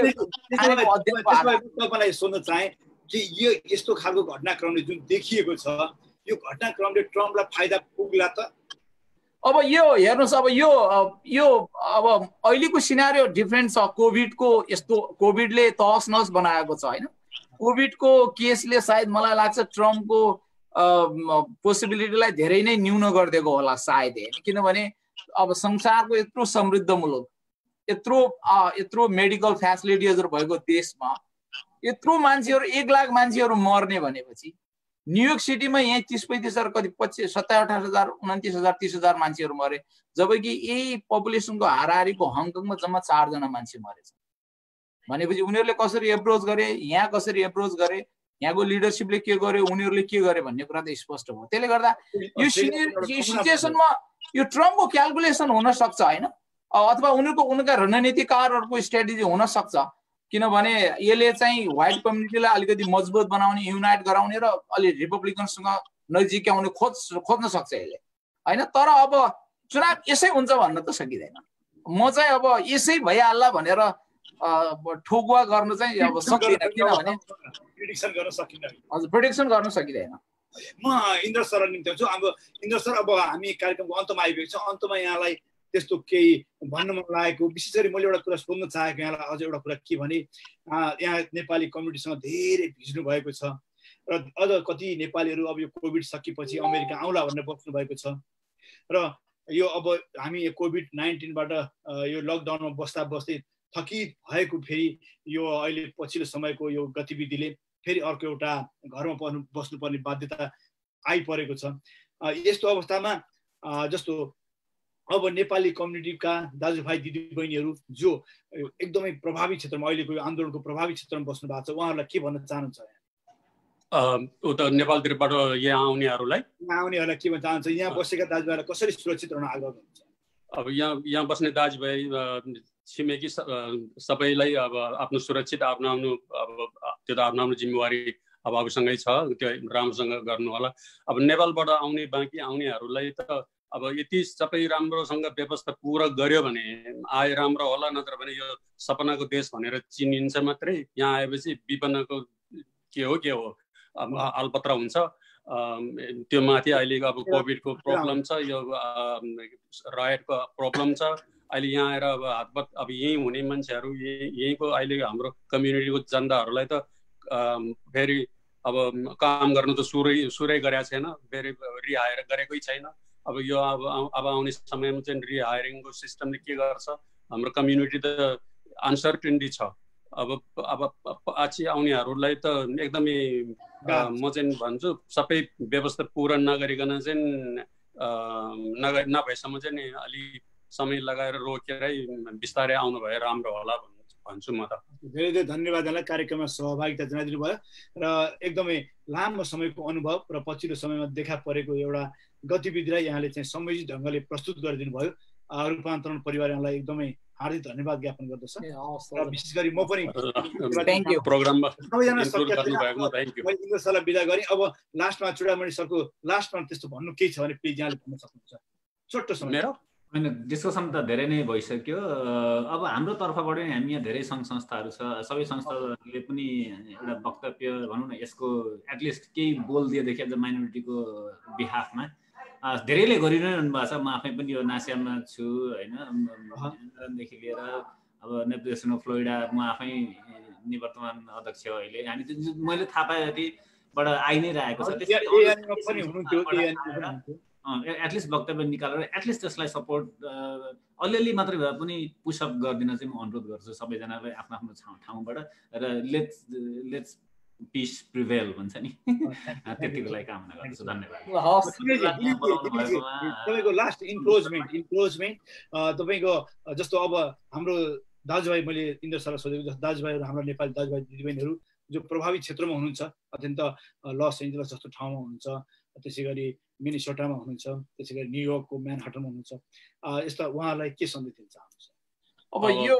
तपाईँलाई सोध्न चाहे कि यो यस्तो खालको घटनाक्रमले जुन देखिएको छ यो घटनाक्रमले ट्रम्पलाई फाइदा पुग्ला त? अब यो हेर्नुहोस्, अब यो अब अहिलेको सिनारियो डिफ्रेन्ट छ। कोभिडको यस्तो कोभिडले तहस नहस बनाएको छ होइन। कोभिडको केसले सायद मलाई लाग्छ ट्रम्पको पोसिबिलिटीलाई धेरै नै न्यून गरिदिएको होला सायद होइन। किनभने अब संसारको यत्रो समृद्ध मुलुक, यत्रो मेडिकल फेसिलिटिजहरू भएको देशमा यत्रो मान्छेहरू 1 लाख मान्छेहरू मर्ने भनेपछि न्युयोर्क सिटीमा यहाँ 30-35 हजार कति 27-28 हजार 29 हजार 30 हजार मान्छेहरू मरे, जबकि यही पपुलेसनको हाराहारीको हङकङमा जम्मा 4 जना मान्छे मरेछ भनेपछि उनीहरूले कसरी एप्रोच गरे, यहाँ कसरी एप्रोच गरे, यहाँको लिडरसिपले के गर्यो, उनीहरूले के गरे भन्ने कुरा त स्पष्ट भयो। त्यसले गर्दा यो सिचुएसनमा यो ट्रम्पको क्यालकुलेसन हुन सक्छ होइन, अथवा उनका रणनीतिकारहरूको स्ट्राटेजी हुन सक्छ। किनभने यसले चाहिँ व्हाइट कम्युनिटीलाई अलिकति मजबुत बनाउने, युनाइट गराउने र अलि रिपब्लिकनसँग नजिक्याउने खोज्न सक्छ यसले होइन। तर अब चुनाव यसै हुन्छ भन्न त सकिँदैन। म चाहिँ अब यसै भइहाल्ला भनेर ठोकुवा गर्न चाहिँ अब सक्दिनँ, किनभने प्रेडिक्सन गर्न सकिँदैन। म इन्द्र सरलाई निम्ति छु। अब इन्द्र सर, अब हामी कार्यक्रमको अन्तमा आइपुगेको छौँ। अन्तमा यहाँलाई त्यस्तो केही भन्न मन लागेको, विशेष गरी मैले एउटा कुरा सोध्न चाहेको यहाँलाई अझ एउटा कुरा के भने यहाँ नेपाली कम्युनिटीसँग धेरै भिज्नु भएको छ र अझ कति नेपालीहरू अब यो कोभिड सकिएपछि अमेरिका आउला भनेर बस्नु भएको छ र यो अब हामी कोभिड-19बाट यो लकडाउनमा बस्दा बस्दै थकित भएको फेरि यो अहिले पछिल्लो समयको यो गतिविधिले फेरि अर्को एउटा घरमा बस्नुपर्ने बाध्यता आइपरेको छ। यस्तो अवस्थामा जस्तो अब नेपाली कम्युनिटीका दाजुभाइ दिदीबहिनीहरू जो एकदमै प्रभावित क्षेत्रमा अहिलेको यो आन्दोलनको प्रभावित क्षेत्रमा बस्नु भएको छ उहाँहरूलाई के भन्न चाहनुहुन्छ? उता नेपालतिरबाट यहाँ आउनेहरूलाई के भन्न चाहन्छ? यहाँ बसेका दाजुभाइलाई कसरी सुरक्षित रहन आग्रह गर्नुहुन्छ? अब यहाँ बस्ने दाजुभाइ छिमेकी सबैलाई अब आफ्नो सुरक्षित आफ्नो त्यो त आफ्नो जिम्मेवारी अब आफूसँगै छ, त्यो राम्रोसँग गर्नु होला। अब नेपालबाट आउने बाँकी आउनेहरूलाई त अब यति सबै राम्रोसँग व्यवस्था पुरा गर्यो भने आए राम्रो होला, नत्र भने यो सपनाको देश भनेर चिनिन्छ मात्रै। यहाँ आएपछि विपन्नको के हो अलपत्र हुन्छ। त्यो माथि अहिले अब कोभिडको प्रब्लम छ, यो रायटको प्रब्लम छ। अहिले यहाँ आएर अब हातपात अब यहीँ हुने मान्छेहरू यहीँको अहिले हाम्रो कम्युनिटीको जनताहरूलाई त फेरि अब काम गर्नु त सुरै गरेको छैन, फेरि रिहायर गरेकै छैन। अब यो अब आउने समयमा चाहिँ रिहायरिङको सिस्टमले के गर्छ, हाम्रो कम्युनिटी त अनसर्टेनिटी छ। अब पछि आउनेहरूलाई त एकदमै म चाहिँ भन्छु सबै व्यवस्था पुरा नगरिकन चाहिँ नभएसम्म चाहिँ नि अलि समय लगाएर रोकेरै बिस्तारै आउनु भए राम्रो होला भन्छु म त। धेरै धेरै धन्यवाद यहाँलाई कार्यक्रममा सहभागिता जनाइदिनु भयो र एकदमै लामो समयको अनुभव र पछिल्लो समयमा देखा परेको एउटा गतिविधिलाई यहाँले चाहिँ संयोजित ढङ्गले प्रस्तुत गरिदिनु भयो। रूपान्तरण परिवार यहाँलाई एकदमै हार्दिक धन्यवाद ज्ञापन गर्दछ र विशेष गरी म पनि प्रोग्राममा इन्द्र सरलाई बिदा गरेँ। अब लास्टमा चुडामणि सरको लास्टमा त्यस्तो भन्नु केही छ भने प्लिज यहाँले भन्न सक्नुहुन्छ छोटो समय। होइन डिस्कसन त धेरै नै भइसक्यो। अब हाम्रो तर्फबाट नि हामी यहाँ धेरै सङ्घ संस्थाहरू छ, सबै संस्थाले पनि एउटा वक्तव्य भनौँ न यसको एटलिस्ट केही बोल दिएदेखि अझ माइनोरिटीको बिहाफमा धेरैले गरिरहनु भएको छ। म आफै पनि यो नासियामा छु होइन, देखि लिएर अब नेप्रेसन अफ फ्लोरिडा म आफै निवर्तमान अध्यक्ष हो अहिले। हामी मैले थाहा पाए जतिबाट आइ नै रहेको छ, एटलिस्ट वक्तव्य निकालेर एटलिस्ट त्यसलाई सपोर्ट अलिअलि मात्रै भए पनि पुसअप गरिदिन चाहिँ म अनुरोध गर्छु सबैजनालाई आफ्नो आफ्नो ठाउँबाट। र लेट्स पिस प्रिभेल भन्छ नि, त्यतिको लागि कामना गर्छु। धन्यवाद। तपाईँको लास्ट इन्क्लोजमेन्ट तपाईँको जस्तो अब हाम्रो दाजुभाइ, मैले इन्द्र सरलाई सोधेको जस्तो दाजुभाइहरू, हाम्रो नेपाली दाजुभाइ दिदीबहिनीहरू जो प्रभावित क्षेत्रमा हुनुहुन्छ, अत्यन्त लस एन्जलस जस्तो ठाउँमा हुनुहुन्छ, त्यसै गरी मिनेसोटामा हुनुहुन्छ, त्यसै गरी न्युयोर्कको म्यानहट्टनमा हुनुहुन्छ, यस्ता उहाँहरूलाई के सन्देश दिन चाहनुहुन्छ? अब यो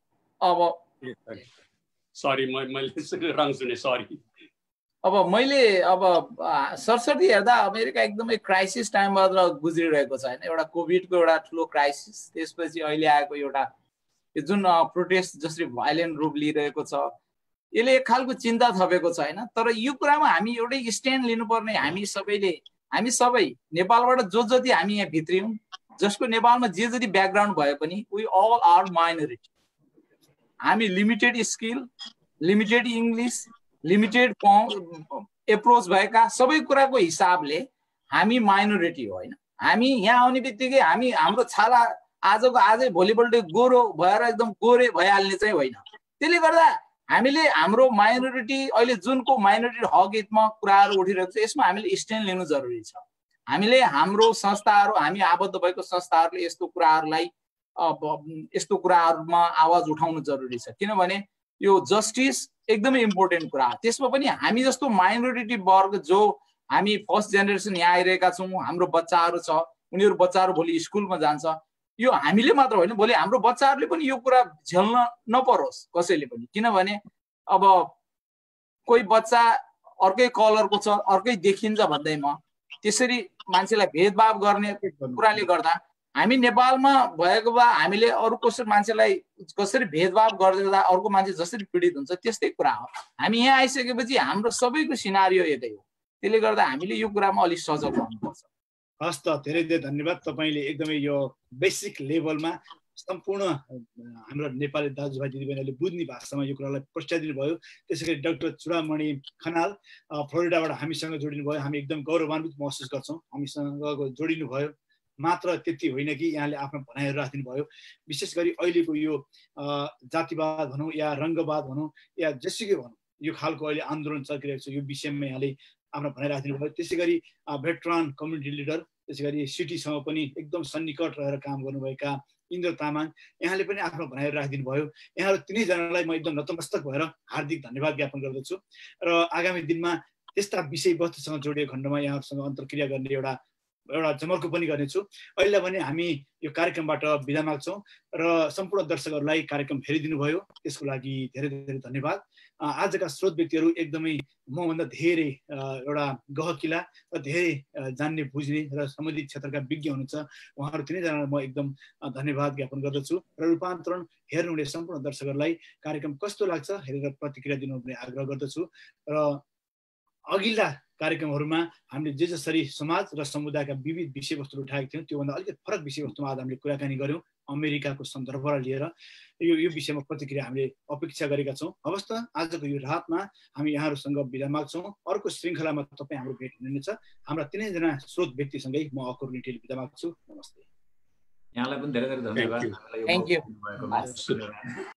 सरी मैले रङ सुने, सरी। अब मैले सरसरी हेर्दा अमेरिका एकदमै क्राइसिस टाइमबाट गुज्रिरहेको छ होइन। एउटा कोभिडको एउटा ठुलो क्राइसिस, त्यसपछि अहिले आएको एउटा जुन प्रोटेस्ट जसरी भाइलेन्ट रूप लिइरहेको छ, यसले एक खालको चिन्ता थपेको छ होइन। तर यो कुरामा हामी एउटै स्ट्यान्ड लिनुपर्ने, हामी सबै नेपालबाट जति हामी यहाँ भित्रियौँ, जसको नेपालमा जे जति ब्याकग्राउन्ड भए पनि वी अल आर माइनोरिटी। हामी limited skill, limited English, limited approach भएका सबै कुराको हिसाबले हामी माइनोरिटी हो होइन। हामी यहाँ आउने बित्तिकै हाम्रो छाला आजको आजै भोलिपल्ट गोरो भएर एकदम गोरे भइहाल्ने चाहिँ होइन। त्यसले गर्दा हामीले हाम्रो माइनोरिटी अहिले जुनको माइनोरिटी हक हितमा कुराहरू उठिरहेको छ, यसमा हामीले स्ट्यान्ड लिनु जरुरी छ। हामीले हाम्रो संस्थाहरू, हामी आबद्ध भएको संस्थाहरूले यस्तो कुराहरूमा आवाज उठाउनु जरुरी छ, किनभने यो जस्टिस एकदमै इम्पोर्टेन्ट कुरा हो। त्यसमा पनि हामी जस्तो माइनोरिटी वर्ग जो हामी फर्स्ट जेनेरेसन यहाँ आइरहेका छौँ, हाम्रो बच्चाहरू छ, उनीहरू बच्चाहरू भोलि स्कुलमा जान्छ, यो हामीले मात्र होइन, भोलि हाम्रो बच्चाहरूले पनि यो कुरा झेल्न नपरोस् कसैले पनि। किनभने अब कोही बच्चा अर्कै कलरको छ, अर्कै देखिन्छ भन्दैमा त्यसरी मान्छेलाई भेदभाव गर्ने कुराले गर्दा हामी नेपालमा भएको भए हामीले अरू कसरी मान्छेलाई कसरी भेदभाव गर्दा अर्को मान्छे जसरी पीडित हुन्छ त्यस्तै कुरा हो। हामी यहाँ आइसकेपछि हाम्रो सबैको सिनारियो एकै हो, त्यसले गर्दा हामीले यो कुरामा अलिक सजग हुनुपर्छ। हस् त, धेरै धेरै धन्यवाद। तपाईँले एकदमै यो बेसिक लेभलमा सम्पूर्ण हाम्रो नेपाली दाजुभाइ दिदीबहिनीहरूले बुझ्ने भाषामा यो कुरालाई प्रस्ताव दिनुभयो। त्यसै गरी डाक्टर चुडामणि खनाल फ्लोरिडाबाट हामीसँग जोडिनु भयो। हामी एकदम गौरवान्वित महसुस गर्छौँ हामीसँग जोडिनु भयो। मात्र त्यति होइन कि यहाँले आफ्नो भनाइहरू राखिदिनु भयो। विशेष गरी अहिलेको यो जातिवाद भनौँ या रङ्गवाद भनौँ या जेसुकै भनौँ, यो खालको अहिले आन्दोलन चलिरहेको छ, यो विषयमा यहाँले आफ्नो भनाइ राखिदिनु भयो। त्यसै गरी भेटरान कम्युनिटी लिडर, त्यसै गरी सिटीसँग पनि एकदम सन्निकट रहेर काम गर्नुभएका इन्द्र तामाङ, यहाँले पनि आफ्नो भनाइहरू राखिदिनु भयो। यहाँहरू तिनैजनालाई म एकदम नतमस्तक भएर हार्दिक धन्यवाद ज्ञापन गर्दछु। र आगामी दिनमा त्यस्ता विषयवस्तुसँग जोडिएको खण्डमा यहाँहरूसँग अन्तर्क्रिया गर्ने एउटा जमर्को पनि गर्नेछु। अहिले भने हामी यो कार्यक्रमबाट बिदा माग्छौँ र सम्पूर्ण दर्शकहरूलाई कार्यक्रम हेरिदिनु भयो, त्यसको लागि धेरै धेरै धन्यवाद। आजका स्रोत व्यक्तिहरू एकदमै मभन्दा धेरै एउटा गहकिला र धेरै जान्ने बुझ्ने र सम्बन्धित क्षेत्रका विज्ञ हुनुहुन्छ, उहाँहरू तिनैजनालाई म एकदम धन्यवाद ज्ञापन गर्दछु। र रूपान्तरण हेर्नुहुने सम्पूर्ण दर्शकहरूलाई कार्यक्रम कस्तो लाग्छ हेरेर प्रतिक्रिया दिनुहुने आग्रह गर्दछु। र अघिल्ला कार्यक्रमहरूमा हामीले जसरी समाज र समुदायका विविध विषयवस्तुहरू उठाएका थियौँ, त्योभन्दा अलिकति फरक विषयवस्तुमा आज हामीले कुराकानी गऱ्यौँ। अमेरिकाको सन्दर्भलाई लिएर यो विषयमा प्रतिक्रिया हामीले अपेक्षा गरेका छौँ। हवस् त, आजको यो रातमा हामी यहाँहरूसँग बिदा माग्छौँ। अर्को श्रृङ्खलामा तपाईँ हाम्रो भेट हुनेछ। हाम्रा तिनैजना स्रोत व्यक्तिसँगै म अकुर निटेल बिदा माग्छु। नमस्ते। यहाँलाई पनि धेरै धेरै धन्यवाद। Thank you.